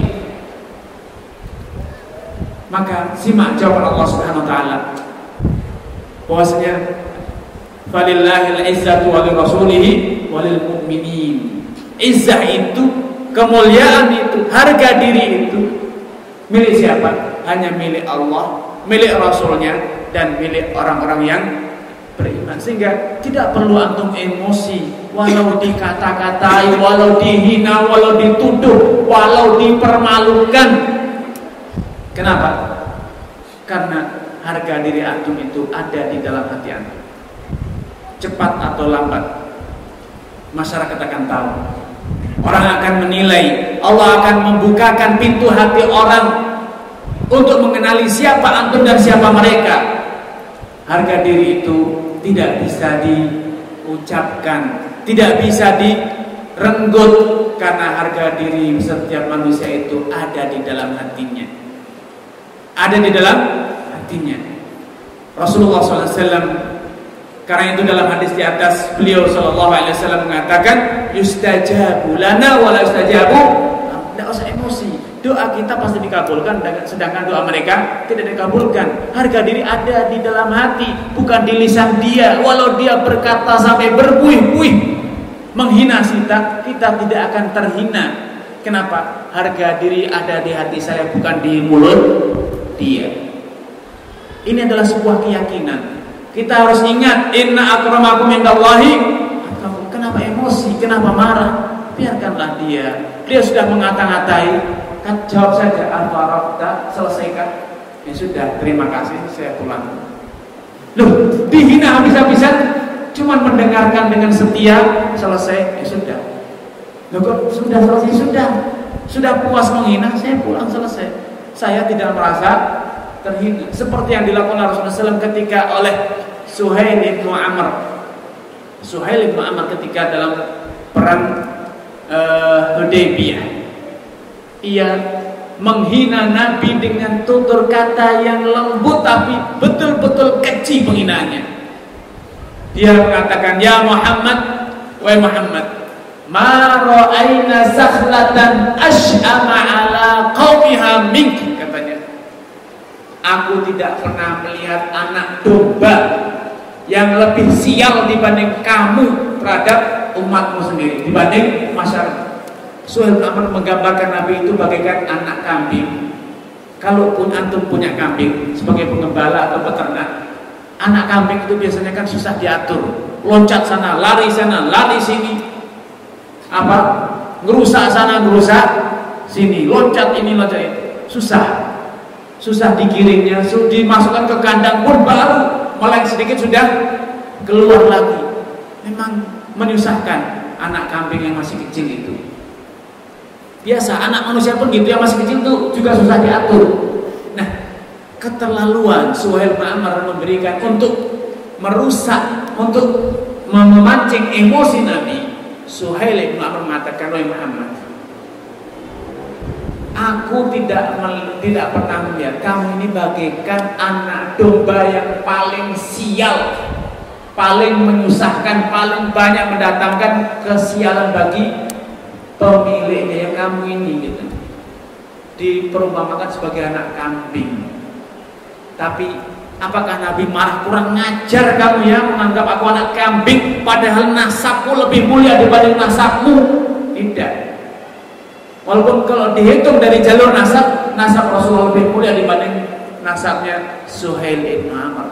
Maka simak jawaban Allah Subhanahu wa taala, bahwasanya falillahil izzatu wa lirasulihi wa lil mu'minin. Izzah itu, kemuliaan itu, harga diri itu milik siapa? Hanya milik Allah, milik Rasulnya, dan milik orang-orang yang beriman. Sehingga tidak perlu antum emosi, walau dikata-katai, walau dihina, walau dituduh, walau dipermalukan. Kenapa? Karena harga diri antum itu ada di dalam hati antum. Cepat atau lambat masyarakat akan tahu. Orang akan menilai, Allah akan membukakan pintu hati orang untuk mengenali siapa antum dan siapa mereka. Harga diri itu tidak bisa diucapkan, tidak bisa direnggut, karena harga diri setiap manusia itu ada di dalam hatinya. Ada di dalam hatinya. Rasulullah SAW, karena itu dalam hadis di atas, beliau SAW mengatakan, yustajabu lana wa la yustajabu. Tidak usah emosi, doa kita pasti dikabulkan, sedangkan doa mereka tidak dikabulkan. Harga diri ada di dalam hati, bukan di lisan dia. Walau dia berkata sampai berbuih-buih menghina kita tidak akan terhina. Kenapa? Harga diri ada di hati saya, bukan di mulut dia. Ini adalah sebuah keyakinan. Kita harus ingat, inna akramakum indallahi atqakum. Kenapa emosi? Kenapa marah? Biarkanlah dia. Dia sudah mengata-ngatai, kan jawab saja, al-faraqta, selesaikan. Ya sudah, terima kasih, saya pulang. Loh, dihina habis-habisan, cuma mendengarkan dengan setia, selesai, ya sudah. Loh kok sudah selesai? Sudah puas menghina, saya pulang, selesai. Saya tidak merasa terhina, seperti yang dilakukan Rasulullah SAW ketika oleh Suhail bin Amr. Suhail bin Amr ketika dalam perang Hudaybiyah, ia menghina Nabi dengan tutur kata yang lembut tapi betul-betul keji penghinaannya. Dia mengatakan, ya Muhammad, wahai Muhammad, ma ra'ayna sakhlatan ash'ama ala qaumiha minki, katanya. Aku tidak pernah melihat anak domba yang lebih sial dibanding kamu terhadap umatmu sendiri, dibanding masyarakat. Suhail bin Amr menggambarkan Nabi itu bagaikan anak kambing. Kalaupun antum punya kambing sebagai pengembala atau peternak, anak kambing itu biasanya kan susah diatur, loncat sana, lari sini, ngerusak sana, ngerusak sini, loncat ini, loncat itu, susah digiringnya, dimasukkan ke kandang pun baru meleng sedikit sudah keluar lagi. Memang menyusahkan anak kambing yang masih kecil itu. Biasa anak manusia pun gitu, yang masih kecil itu juga susah diatur. Nah, keterlaluan Suhail bin Amr memberikan untuk merusak, untuk memancing emosi Nabi. Suhail bin Amr mengatakan, wahai Muhammad, aku tidak pernah melihat kamu ini bagaikan anak domba yang paling sial, paling menyusahkan, paling banyak mendatangkan kesialan bagi pemiliknya, yang kamu ini gitu. Diperumpamakan sebagai anak kambing. Tapi apakah Nabi marah, kurang ngajar kamu ya menganggap aku anak kambing, padahal nasabku lebih mulia dibanding nasabmu? Tidak. Walaupun kalau dihitung dari jalur nasab Rasulullah lebih mulia dibanding nasabnya Suhail bin Amr.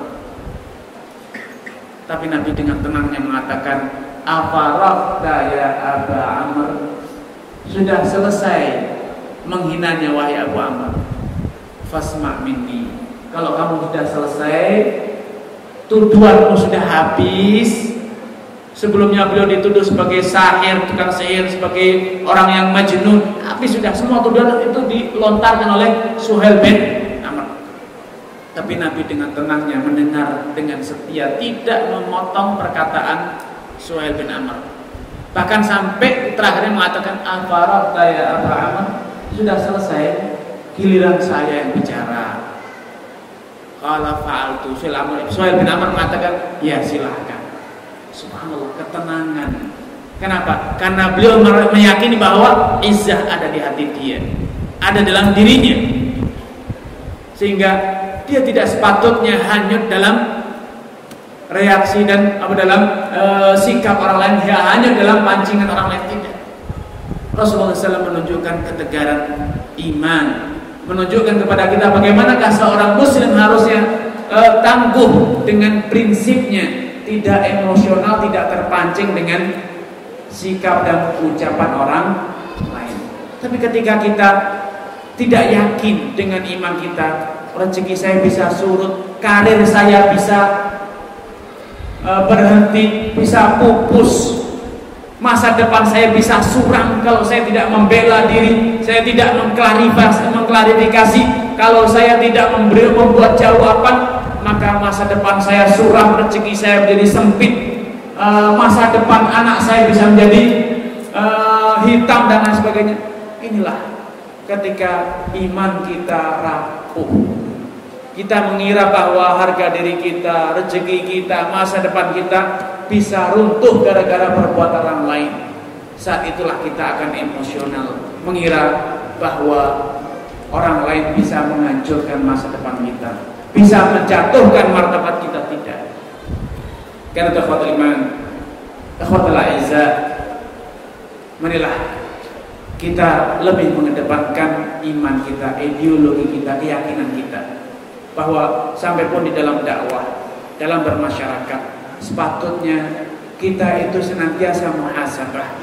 Tapi Nabi dengan tenangnya mengatakan, afaraqta ya Aba Amr, sudah selesai menghinanya wahai Abu Amr, fasma' minni, kalau kamu sudah selesai, tuduhanmu sudah habis. Sebelumnya beliau dituduh sebagai sahir, tukang sihir, sebagai orang yang majnun. Habis sudah, semua tuduhan itu dilontarkan oleh Suhail bin Amr. Tapi Nabi dengan tenangnya mendengar dengan setia, tidak memotong perkataan Suhail bin Amr. Bahkan sampai terakhirnya mengatakan, afaraqta ya Aba Amr, sudah selesai, giliran saya yang bicara. Qala fa'altu. Suhail bin Amr mengatakan, ya silahkan. Subhanallah, ketenangan. Kenapa? Karena beliau meyakini bahwa izzah ada di hati dia, ada dalam dirinya, sehingga dia tidak sepatutnya hanyut dalam reaksi dan dalam sikap orang lain, ya hanyut dalam pancingan orang lain. Tidak. Rasulullah SAW menunjukkan ketegaran iman, menunjukkan kepada kita bagaimanakah seorang muslim harusnya tangguh dengan prinsipnya, tidak emosional, tidak terpancing dengan sikap dan ucapan orang lain. Tapi ketika kita tidak yakin dengan iman kita, rezeki saya bisa surut, karir saya bisa berhenti, bisa pupus, masa depan saya bisa suram kalau saya tidak membela diri, saya tidak mengklarifikasi kalau saya tidak membuat jawaban, maka masa depan saya suram, rezeki saya menjadi sempit, masa depan anak saya bisa menjadi hitam dan lain sebagainya. Inilah ketika iman kita rapuh, kita mengira bahwa harga diri kita, rezeki kita, masa depan kita bisa runtuh gara-gara perbuatan orang lain. Saat itulah kita akan emosional, mengira bahwa orang lain bisa menghancurkan masa depan kita, bisa menjatuhkan martabat kita. Tidak. Karena ikhwatul iman, ikhwatul a'izzah, marilah kita lebih mengedepankan iman kita, ideologi kita, keyakinan kita, bahwa sampai pun di dalam dakwah, dalam bermasyarakat, sepatutnya kita itu senantiasa muhasabah.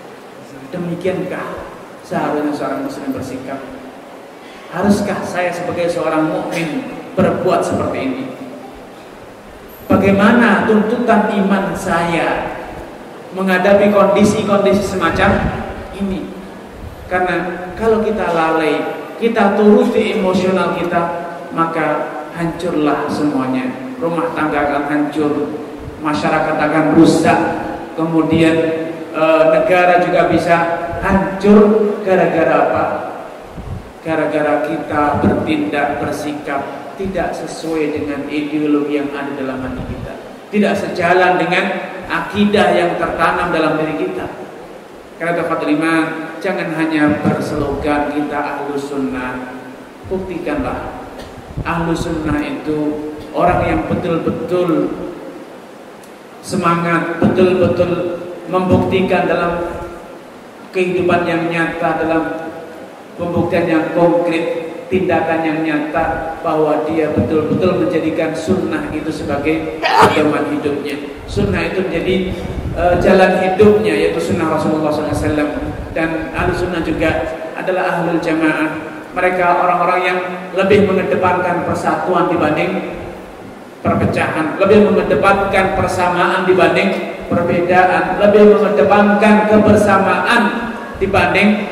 Demikiankah seharusnya seorang muslim bersikap? Haruskah saya sebagai seorang mukmin berbuat seperti ini? Bagaimana tuntutan iman saya menghadapi kondisi-kondisi semacam ini? Karena kalau kita lalai, kita turuti emosional kita, maka hancurlah semuanya. Rumah tangga akan hancur, masyarakat akan rusak, kemudian negara juga bisa hancur. Gara-gara apa? Gara-gara kita bertindak, bersikap tidak sesuai dengan ideologi yang ada dalam hati kita, tidak sejalan dengan akidah yang tertanam dalam diri kita. Karena ikhwatul iman, jangan hanya berslogan kita ahlus sunnah. Buktikanlah ahlus sunnah itu orang yang betul-betul semangat, betul-betul membuktikan dalam kehidupan yang nyata, dalam pembuktian yang konkret, tindakan yang nyata, bahwa dia betul-betul menjadikan sunnah itu sebagai pedoman hidupnya. Sunnah itu menjadi jalan hidupnya, yaitu sunnah Rasulullah SAW. Dan ahlu sunnah juga adalah ahlul jamaah. Mereka orang-orang yang lebih mengedepankan persatuan dibanding perpecahan, lebih mengedepankan persamaan dibanding perbedaan, lebih mengedepankan kebersamaan dibanding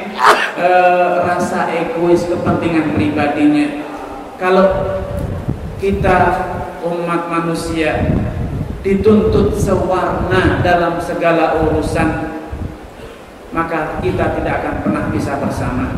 rasa egois, kepentingan pribadinya. Kalau kita umat manusia dituntut sewarna dalam segala urusan, maka kita tidak akan pernah bisa bersama.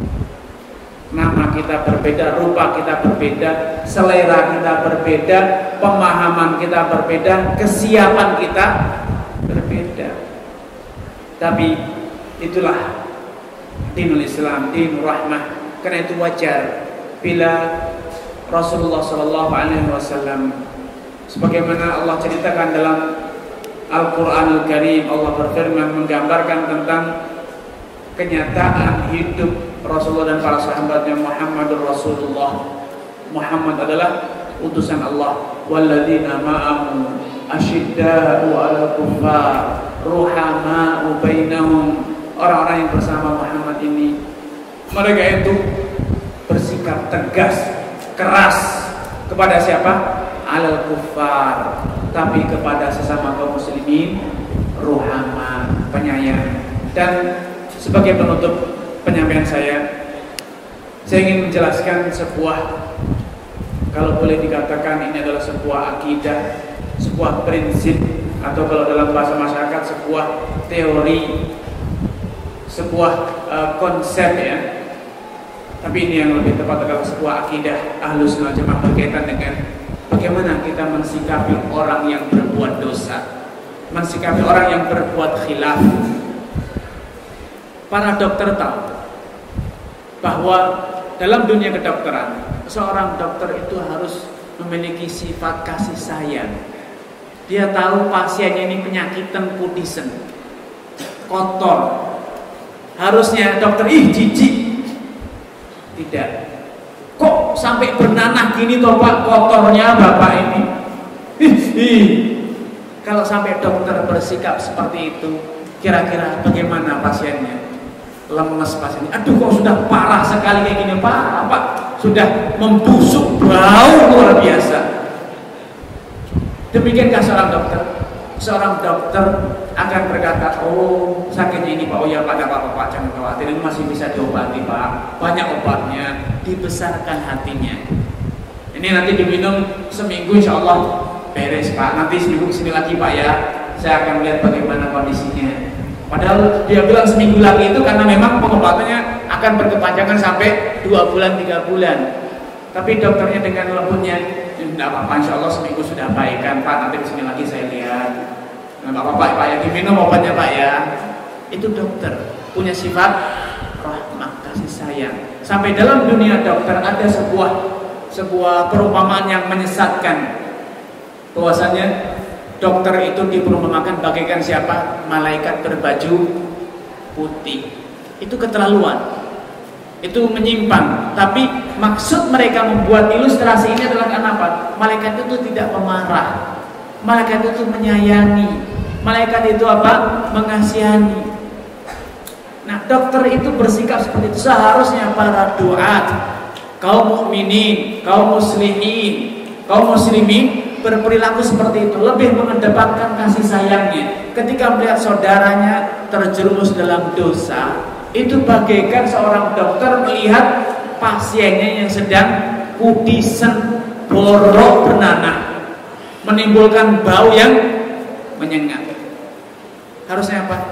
Nama kita berbeda, rupa kita berbeda, selera kita berbeda, pemahaman kita berbeda, kesiapan kita berbeda. Tapi itulah dinul Islam, dinul rahmah. Karena itu wajar bila Rasulullah SAW, sebagaimana Allah ceritakan dalam Al-Quranul Karim, Allah berfirman menggambarkan tentang kenyataan hidup Rasulullah dan para sahabatnya. Muhammadur Rasulullah, Muhammad adalah utusan Allah. Walladzina ma'ahu asyidda'u 'alal kuffar ruhama'u bainahum. Orang-orang yang bersama Muhammad ini, mereka itu bersikap tegas, keras kepada siapa? 'Alal kuffar, tapi kepada sesama kaum muslimin ruhama, penyayang. Dan sebagai penutup penyampaian saya ingin menjelaskan sebuah, kalau boleh dikatakan ini adalah sebuah akidah, sebuah prinsip, atau kalau dalam bahasa masyarakat sebuah teori, sebuah konsep ya. Tapi ini yang lebih tepat adalah sebuah akidah Ahlus Sunnah Jamaah berkaitan dengan bagaimana kita mensikapi orang yang berbuat dosa, mensikapi orang yang berbuat khilaf. Para dokter tahu bahwa dalam dunia kedokteran, seorang dokter itu harus memiliki sifat kasih sayang. Dia tahu pasiennya ini penyakitan kudisen, kotor. Harusnya dokter jijik. Tidak. Kok sampai bernanah gini toh Pak, kotornya Bapak ini? Kalau sampai dokter bersikap seperti itu, kira-kira bagaimana pasiennya? Lemes pasiennya. Aduh, kok sudah parah sekali kayak gini Pak, sudah membusuk, bau luar biasa. Demikiankah seorang dokter? Seorang dokter akan berkata, oh sakitnya ini Pak, oh ya Pak, gak apa-apa Pak, jangan khawatir, ini masih bisa diobati Pak, banyak obatnya. dibesarkan hatinya. Ini nanti diminum seminggu insya Allah beres Pak. Nanti seminggu kesini lagi Pak ya, saya akan lihat bagaimana kondisinya. Padahal dia bilang seminggu lagi itu karena memang pengobatannya akan berkepanjangan sampai 2 bulan 3 bulan. Tapi dokternya dengan lembutnya, tidak apa-apa, insya Allah seminggu sudah baikan Pak. Nanti kesini lagi saya lihat. Tidak apa-apa Pak ya, diminum obatnya Pak ya. Itu dokter punya sifat rahmah, kasih sayang. Sampai dalam dunia dokter ada sebuah perumpamaan yang menyesatkan, bahwasanya dokter itu diperumpamakan bagaikan siapa? Malaikat berbaju putih. Itu keterlaluan, itu menyimpang. Tapi maksud mereka membuat ilustrasi ini adalah kenapa? Malaikat itu tidak pemarah, malaikat itu menyayangi, malaikat itu apa? Mengasihani. Nah, dokter itu bersikap seperti itu. Seharusnya para duat, kaum mukminin, kaum muslimin berperilaku seperti itu, lebih mengedepankan kasih sayangnya. Ketika melihat saudaranya terjerumus dalam dosa, itu bagaikan seorang dokter melihat pasiennya yang sedang kudisen, borok, bernanah, menimbulkan bau yang menyengat. Harusnya apa?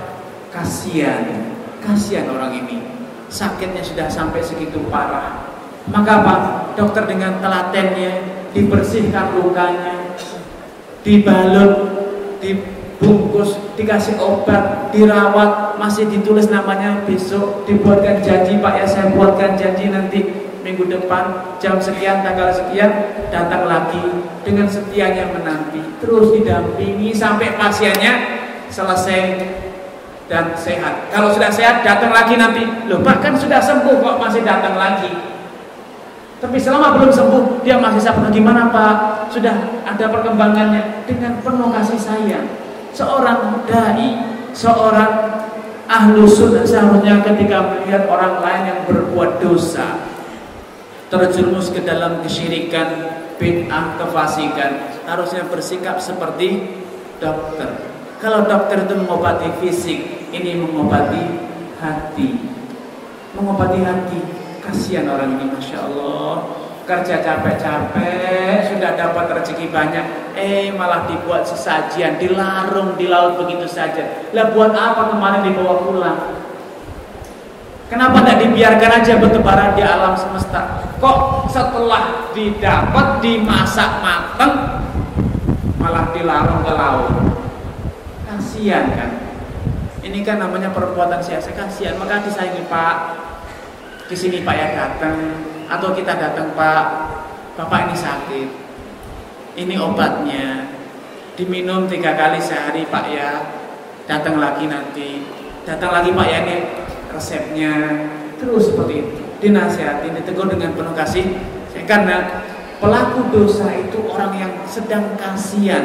Kasihan orang ini, sakitnya sudah sampai segitu parah. Maka apa? Dokter dengan telatennya dibersihkan lukanya, dibalut, dibungkus, dikasih obat, dirawat, masih ditulis namanya besok, dibuatkan janji Pak ya, saya buatkan janji nanti minggu depan jam sekian tanggal sekian datang lagi, dengan setianya menanti, terus didampingi sampai pasiennya selesai dan sehat. Kalau sudah sehat datang lagi nanti, loh Pak kan sudah sembuh kok masih datang lagi. Tapi selama belum sembuh dia masih sakit. Gimana Pak? Sudah ada perkembangannya, dengan penuh kasih sayang. Seorang dai, seorang ahlu sunnah seharusnya ketika melihat orang lain yang berbuat dosa, terjerumus ke dalam kesyirikan, bid'ah, kefasikan, harusnya bersikap seperti dokter. Kalau dokter itu mengobati fisik, ini mengobati hati. Mengobati hati. Kasihan orang ini, Masya Allah, kerja capek-capek, sudah dapat rezeki banyak, malah dibuat sesajian, dilarung di laut begitu saja. Lah buat apa kemarin dibawa pulang? Kenapa tidak dibiarkan aja bertebaran di alam semesta? Kok setelah didapat, dimasak matang, malah dilarung ke laut? Kasihan kan? Ini kan namanya perbuatan sia-sia, kasihan. Maka disayangi Pak. Di sini Pak ya datang, atau kita datang Pak, Bapak ini sakit, ini obatnya, diminum 3 kali sehari Pak ya, datang lagi nanti, datang lagi Pak ya, ini resepnya. Terus seperti itu, dinasihati, ditegur dengan penuh kasih. Karena pelaku dosa itu orang yang sedang kasihan,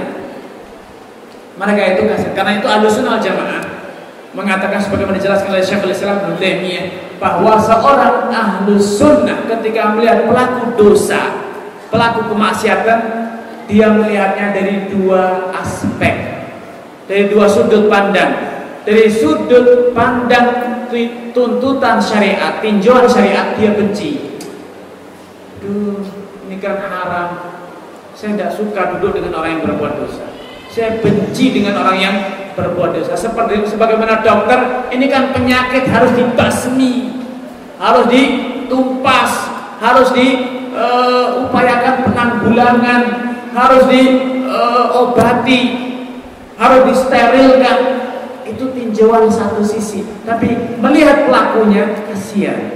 mereka itu kasihan. Karena itu Ahlussunnah wal Jamaah mengatakan sebagaimana dijelaskan oleh Syekhul Islam Ibnu Taimiyah, bahwa seorang ahlus sunnah ketika melihat pelaku dosa, pelaku kemaksiatan, dia melihatnya dari 2 aspek, dari 2 sudut pandang. Dari sudut pandang tuntutan syariat, tinjauan syariat, dia benci. Duh, ini kan haram, saya tidak suka duduk dengan orang yang berbuat dosa, saya benci dengan orang yang berbuat dosa. Sebagaimana dokter, ini kan penyakit harus dibasmi, harus ditumpas, harus diupayakan penanggulangan, harus diobati, harus disterilkan. Itu tinjauan satu sisi. Tapi melihat pelakunya, kasihan.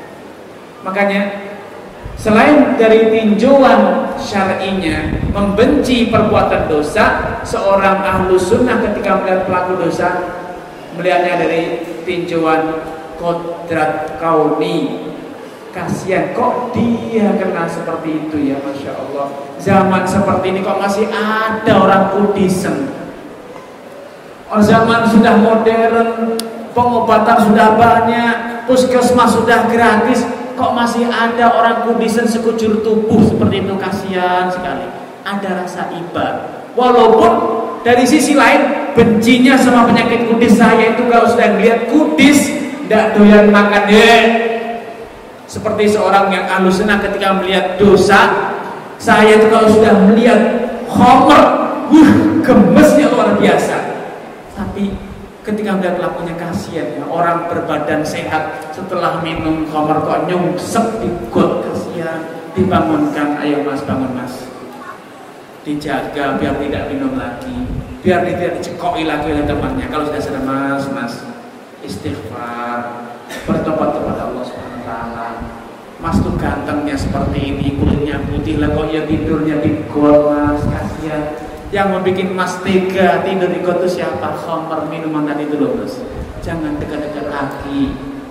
Makanya selain dari tinjauan syar'inya membenci perbuatan dosa, seorang ahlu sunnah ketika melihat pelaku dosa melihatnya dari tinjauan kodrat kauni. Kasihan, kok dia kena seperti itu ya, Masya Allah. Zaman seperti ini kok masih ada orang kudisen. Zaman sudah modern, pengobatan sudah banyak, puskesmas sudah gratis, kok masih ada orang kudisen sekujur tubuh seperti itu. Kasihan sekali. Ada rasa iba. Walaupun dari sisi lain bencinya sama penyakit kudis saya itu, kalau sudah melihat kudis tidak doyan makan, Seperti seorang yang ahlus sunnah ketika melihat dosa, saya itu kalau sudah melihat khamr, gemesnya luar biasa. Tapi ketika melihat pelakunya kasihan ya, orang berbadan sehat setelah minum khamr kok nyungsep di got, kasihan. Dibangunkan, ayo mas, bangun mas, dijaga biar tidak minum lagi, biar tidak dicekoi lagi oleh temannya. Kalau sudah sadar, mas istighfar, bertobat kepada Allah SWT. Mas tuh gantengnya seperti ini, kulitnya putih lah kok ya tidurnya di got mas, kasihan. Yang mau bikin mas tega tidur di got itu siapa? Khamr, minuman tadi itu loh mas. Jangan dekat-dekat lagi.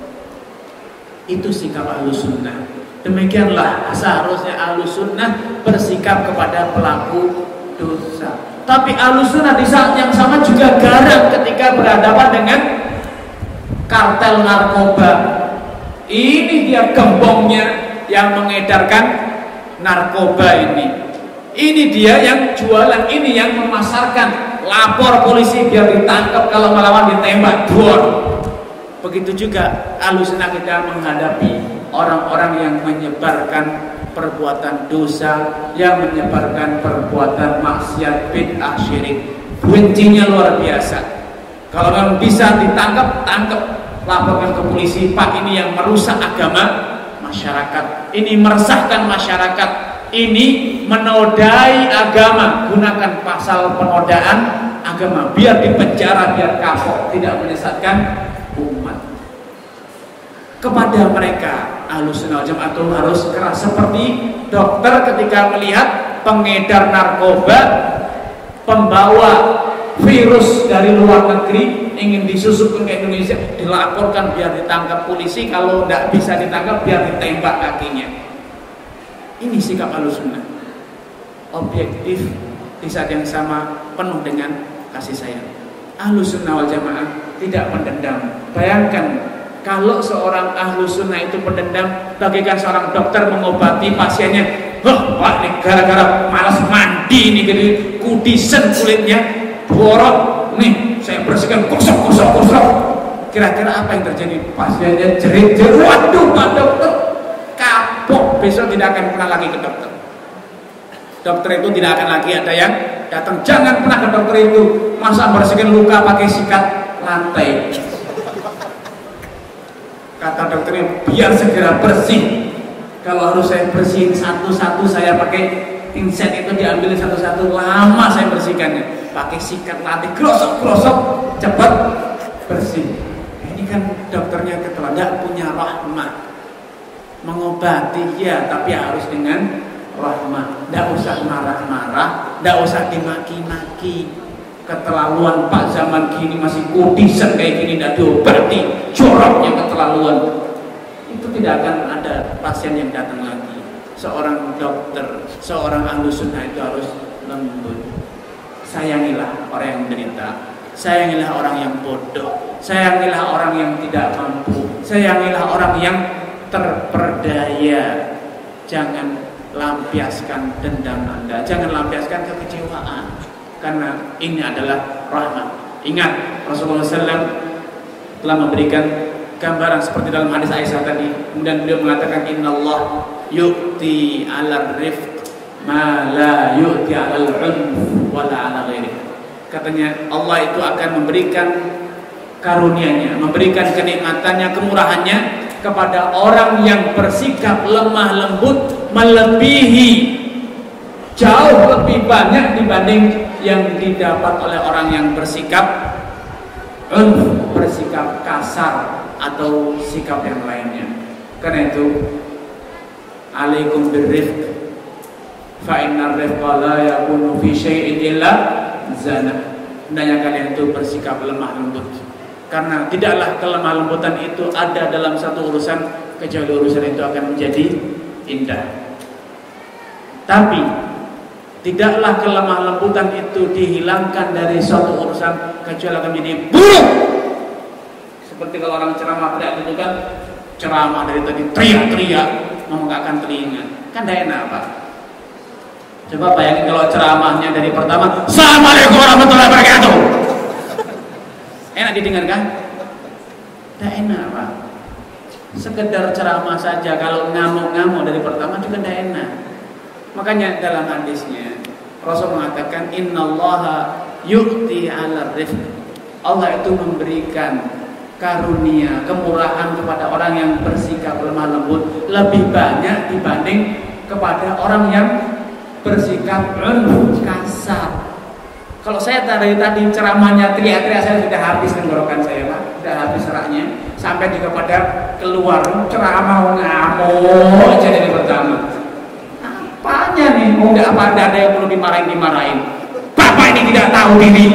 Itu sikap ahlus sunnah. Demikianlah seharusnya ahlus sunnah bersikap kepada pelaku dosa. Tapi ahlus sunnah di saat yang sama juga garang ketika berhadapan dengan kartel narkoba. Ini dia gembongnya yang mengedarkan narkoba ini. Ini dia yang jualan, ini yang memasarkan. Lapor polisi biar ditangkap, kalau melawan ditembak, buat. Begitu juga ahlus sunnah kita menghadapi orang-orang yang menyebarkan perbuatan dosa, yang menyebarkan perbuatan maksiat, bid'ah, syirik. Bencinya luar biasa. Kalau memang bisa ditangkap, tangkap, laporkan ke polisi. Pak, ini yang merusak agama masyarakat, ini meresahkan masyarakat, ini menodai agama. Gunakan pasal penodaan agama, biar dipenjara, biar kapok, tidak menyesatkan umat. Kepada mereka ahlus sunnah wal jamaah itu harus keras. Seperti dokter ketika melihat pengedar narkoba, pembawa virus dari luar negeri ingin disusupkan ke Indonesia, dilaporkan biar ditangkap polisi. Kalau tidak bisa ditangkap biar ditembak kakinya. Ini sikap ahlus sunnah, objektif, di saat yang sama penuh dengan kasih sayang. Ahlus sunnah wal jamaah tidak mendendam. Bayangkan kalau seorang ahlus sunnah itu pendendam, bagaikan seorang dokter mengobati pasiennya. Wah, ini gara-gara malas mandi ini, jadi kudisen kulitnya, borok. Nih, saya bersihkan, gosok. Kira-kira apa yang terjadi? Pasiennya jerit-jerit. Waduh, Pak Dokter, kapok. Besok tidak akan pernah lagi ke dokter. Dokter itu tidak akan lagi ada yang datang. Jangan pernah ke dokter itu. Masa bersihkan luka pakai sikat lantai. Kata dokternya, biar segera bersih. Kalau harus saya bersihin satu-satu, saya pakai pinset itu diambil satu-satu, lama saya bersihkannya. Pakai sikat lantai, grosok, cepat bersih. Ini kan dokternya ketelan, tidak punya rahmah. Mengobati ya, tapi harus dengan rahmah. Tidak usah marah-marah, tidak usah dimaki-maki. Keterlaluan Pak, zaman gini masih kudisen kayak gini, tidak diobati, joroknya keterlaluan. Itu tidak akan ada pasien yang datang lagi. Seorang dokter, seorang ahlus sunnah itu harus lembut. Sayangilah orang yang menderita, sayangilah orang yang bodoh, sayangilah orang yang tidak mampu, sayangilah orang yang terperdaya. Jangan lampiaskan dendam Anda, jangan lampiaskan kekecewaan. Karena ini adalah rahmat. Ingat, Rasulullah SAW telah memberikan gambaran seperti dalam hadis Aisyah tadi. Kemudian beliau mengatakan, Inna Allah yu'ti ala rifq ma la yu'ti ala al-'unf wa la ala ghairi. Katanya Allah itu akan memberikan karunia-Nya, memberikan kenikmatannya, kemurahannya kepada orang yang bersikap lemah lembut, melebihi, jauh lebih banyak dibanding yang didapat oleh orang yang bersikap bersikap kasar atau sikap yang lainnya. Karena itu, alaikum birrifq, fa innar rifqa la yakunu fi syai'in illa zana. Hendaknya kalian itu bersikap lemah lembut, karena tidaklah kelemah lembutan itu ada dalam satu urusan kecuali urusan itu akan menjadi indah. Tapi tidaklah kelemah lembutan itu dihilangkan dari suatu urusan kecuali akan menjadi buruk. Seperti kalau orang ceramah teriak itu kan, ceramah dari tadi teriak-teriak memegakkan telinga, kan tidak enak Pak. Coba bayangin kalau ceramahnya dari pertama, Assalamualaikum warahmatullahi wabarakatuh. Enak didengar kan? Tidak enak Pak. Sekedar ceramah saja, kalau ngamuk-ngamuk dari pertama juga tidak enak. Makanya dalam hadisnya Rasul mengatakan innallaha yu'ti 'ala rifq. Allah itu memberikan karunia, kemurahan kepada orang yang bersikap lemah lembut lebih banyak dibanding kepada orang yang bersikap kasar. Kalau saya dari tadi ceramahnya teriak-teriak, saya sudah habis tenggorokan saya, Pak. Sudah habis seraknya. Sampai juga pada keluar ceramah ngamuk aja dari pertama. Apanya nih? Enggak ada yang perlu dimarahin. Bapak ini tidak tahu diri.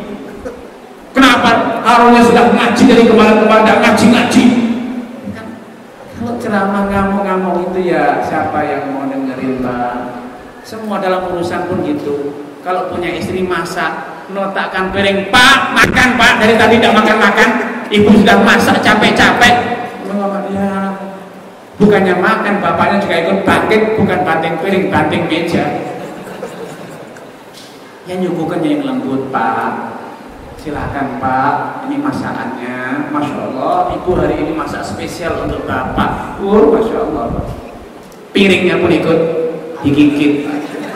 Kenapa harusnya sudah ngaji dari kemarin-kemarin tidak ngaji-ngaji? Kalau ceramah ngamuk-ngamuk itu ya siapa yang mau dengerin, Pak? Semua dalam urusan pun gitu. Kalau punya istri masak, meletakkan piring, Pak, makan Pak, dari tadi tidak makan-makan, ibu sudah masak capek-capek. Ya, bukannya makan, bapaknya juga ikut banting, bukan banting piring, banting meja. Ya nyuguhkannya yang lembut, Pak. Silakan Pak, ini masakannya, Masya Allah, ibu hari ini masak spesial untuk Bapak. Masya Allah. Piringnya pun ikut digigit.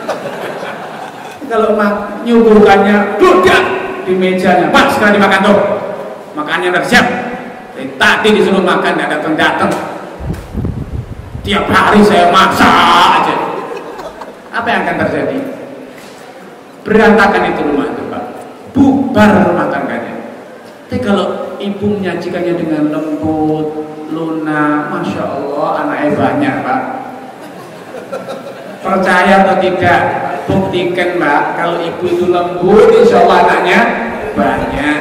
Kalau nyuguhkannya duduk di mejanya, Pak sekarang dimakan tuh, makannya udah siap. Tadi disuruh makan tidak datang. Tiap hari saya masak aja. Apa yang akan terjadi? Berantakan itu rumah itu, Pak. Bubar rumah tangganya. Tapi kalau ibu menyajikannya dengan lembut, lunak, Masya Allah, anaknya banyak, Pak. Percaya atau tidak, buktikan Mbak, kalau ibu itu lembut, insya Allah anaknya banyak.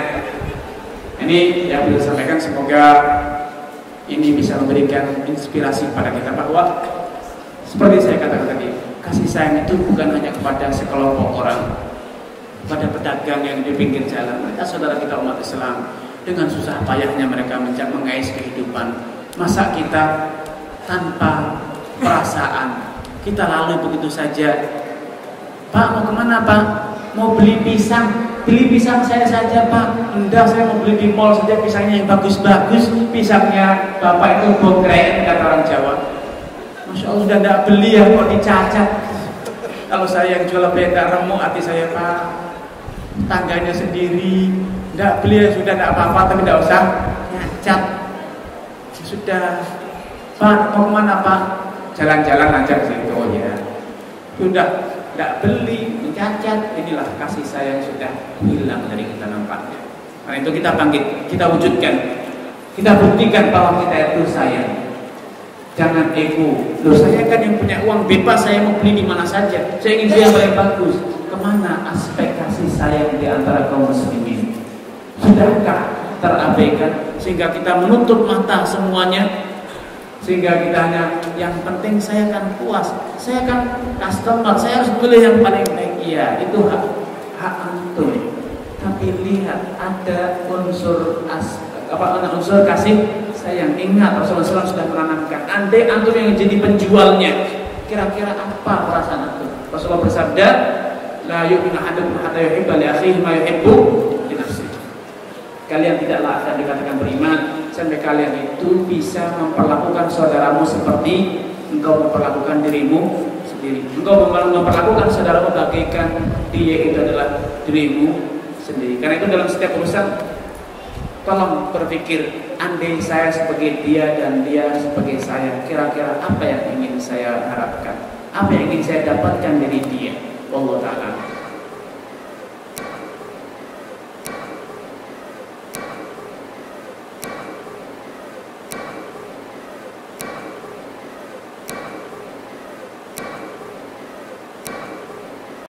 Ini yang bisa sampaikan, semoga ini bisa memberikan inspirasi pada kita bahwa seperti saya katakan tadi, kasih sayang itu bukan hanya kepada sekelompok orang, pada pedagang yang di pinggir jalan. Mereka saudara kita umat Islam, dengan susah payahnya mereka mengais kehidupan. Masa kita tanpa perasaan kita lalu begitu saja? Pak, mau kemana Pak? Mau beli pisang? Beli pisang saya saja Pak. Enggak, saya mau beli di mall saja pisangnya yang bagus-bagus. Pisangnya Bapak itu bongkrek, kata orang Jawa. Masya Allah, sudah tidak beli ya, kok dicacat. Kalau saya yang jual beda remuk hati saya, Pak. Tangganya sendiri, tidak beli ya sudah, tidak apa-apa, tapi tidak usah nyacat. Sudah, Pak, mau kemana Pak? Jalan-jalan aja ke situ ya. Sudah, tidak beli, mencacat. Inilah kasih sayang sudah hilang dari kita nampaknya. Karena itu kita bangkit, kita wujudkan, kita buktikan bahwa kita itu sayang. Jangan ego. Loh, saya kan yang punya uang bebas, saya mau beli di mana saja. Saya ingin beli yang paling bagus. Kemana aspek kasih sayang di antara kaum muslimin? Sudahkah terabaikan sehingga kita menutup mata semuanya? Sehingga kita hanya yang penting saya akan puas, saya akan customer, saya harus pilih yang paling baik. Iya, itu hak antum. Tapi lihat ada unsur unsur kasih sayang. Ingat Rasulullah SAW sudah menanamkan. Andai antum yang jadi penjualnya, kira-kira apa perasaan antum? Rasulullah bersabda, la yu'minu ahadukum hatta yuhibba li akhihi ma yuhibbu li nafsihi. Kalian tidaklah akan dikatakan beriman sampai kalian itu bisa memperlakukan saudaramu seperti engkau memperlakukan dirimu sendiri. Engkau memperlakukan saudaramu bagaikan dia itu adalah dirimu sendiri. Karena itu dalam setiap urusan tolong berpikir, andai saya sebagai dia dan dia sebagai saya, kira-kira apa yang ingin saya harapkan, apa yang ingin saya dapatkan dari dia. Wallahu ta'ala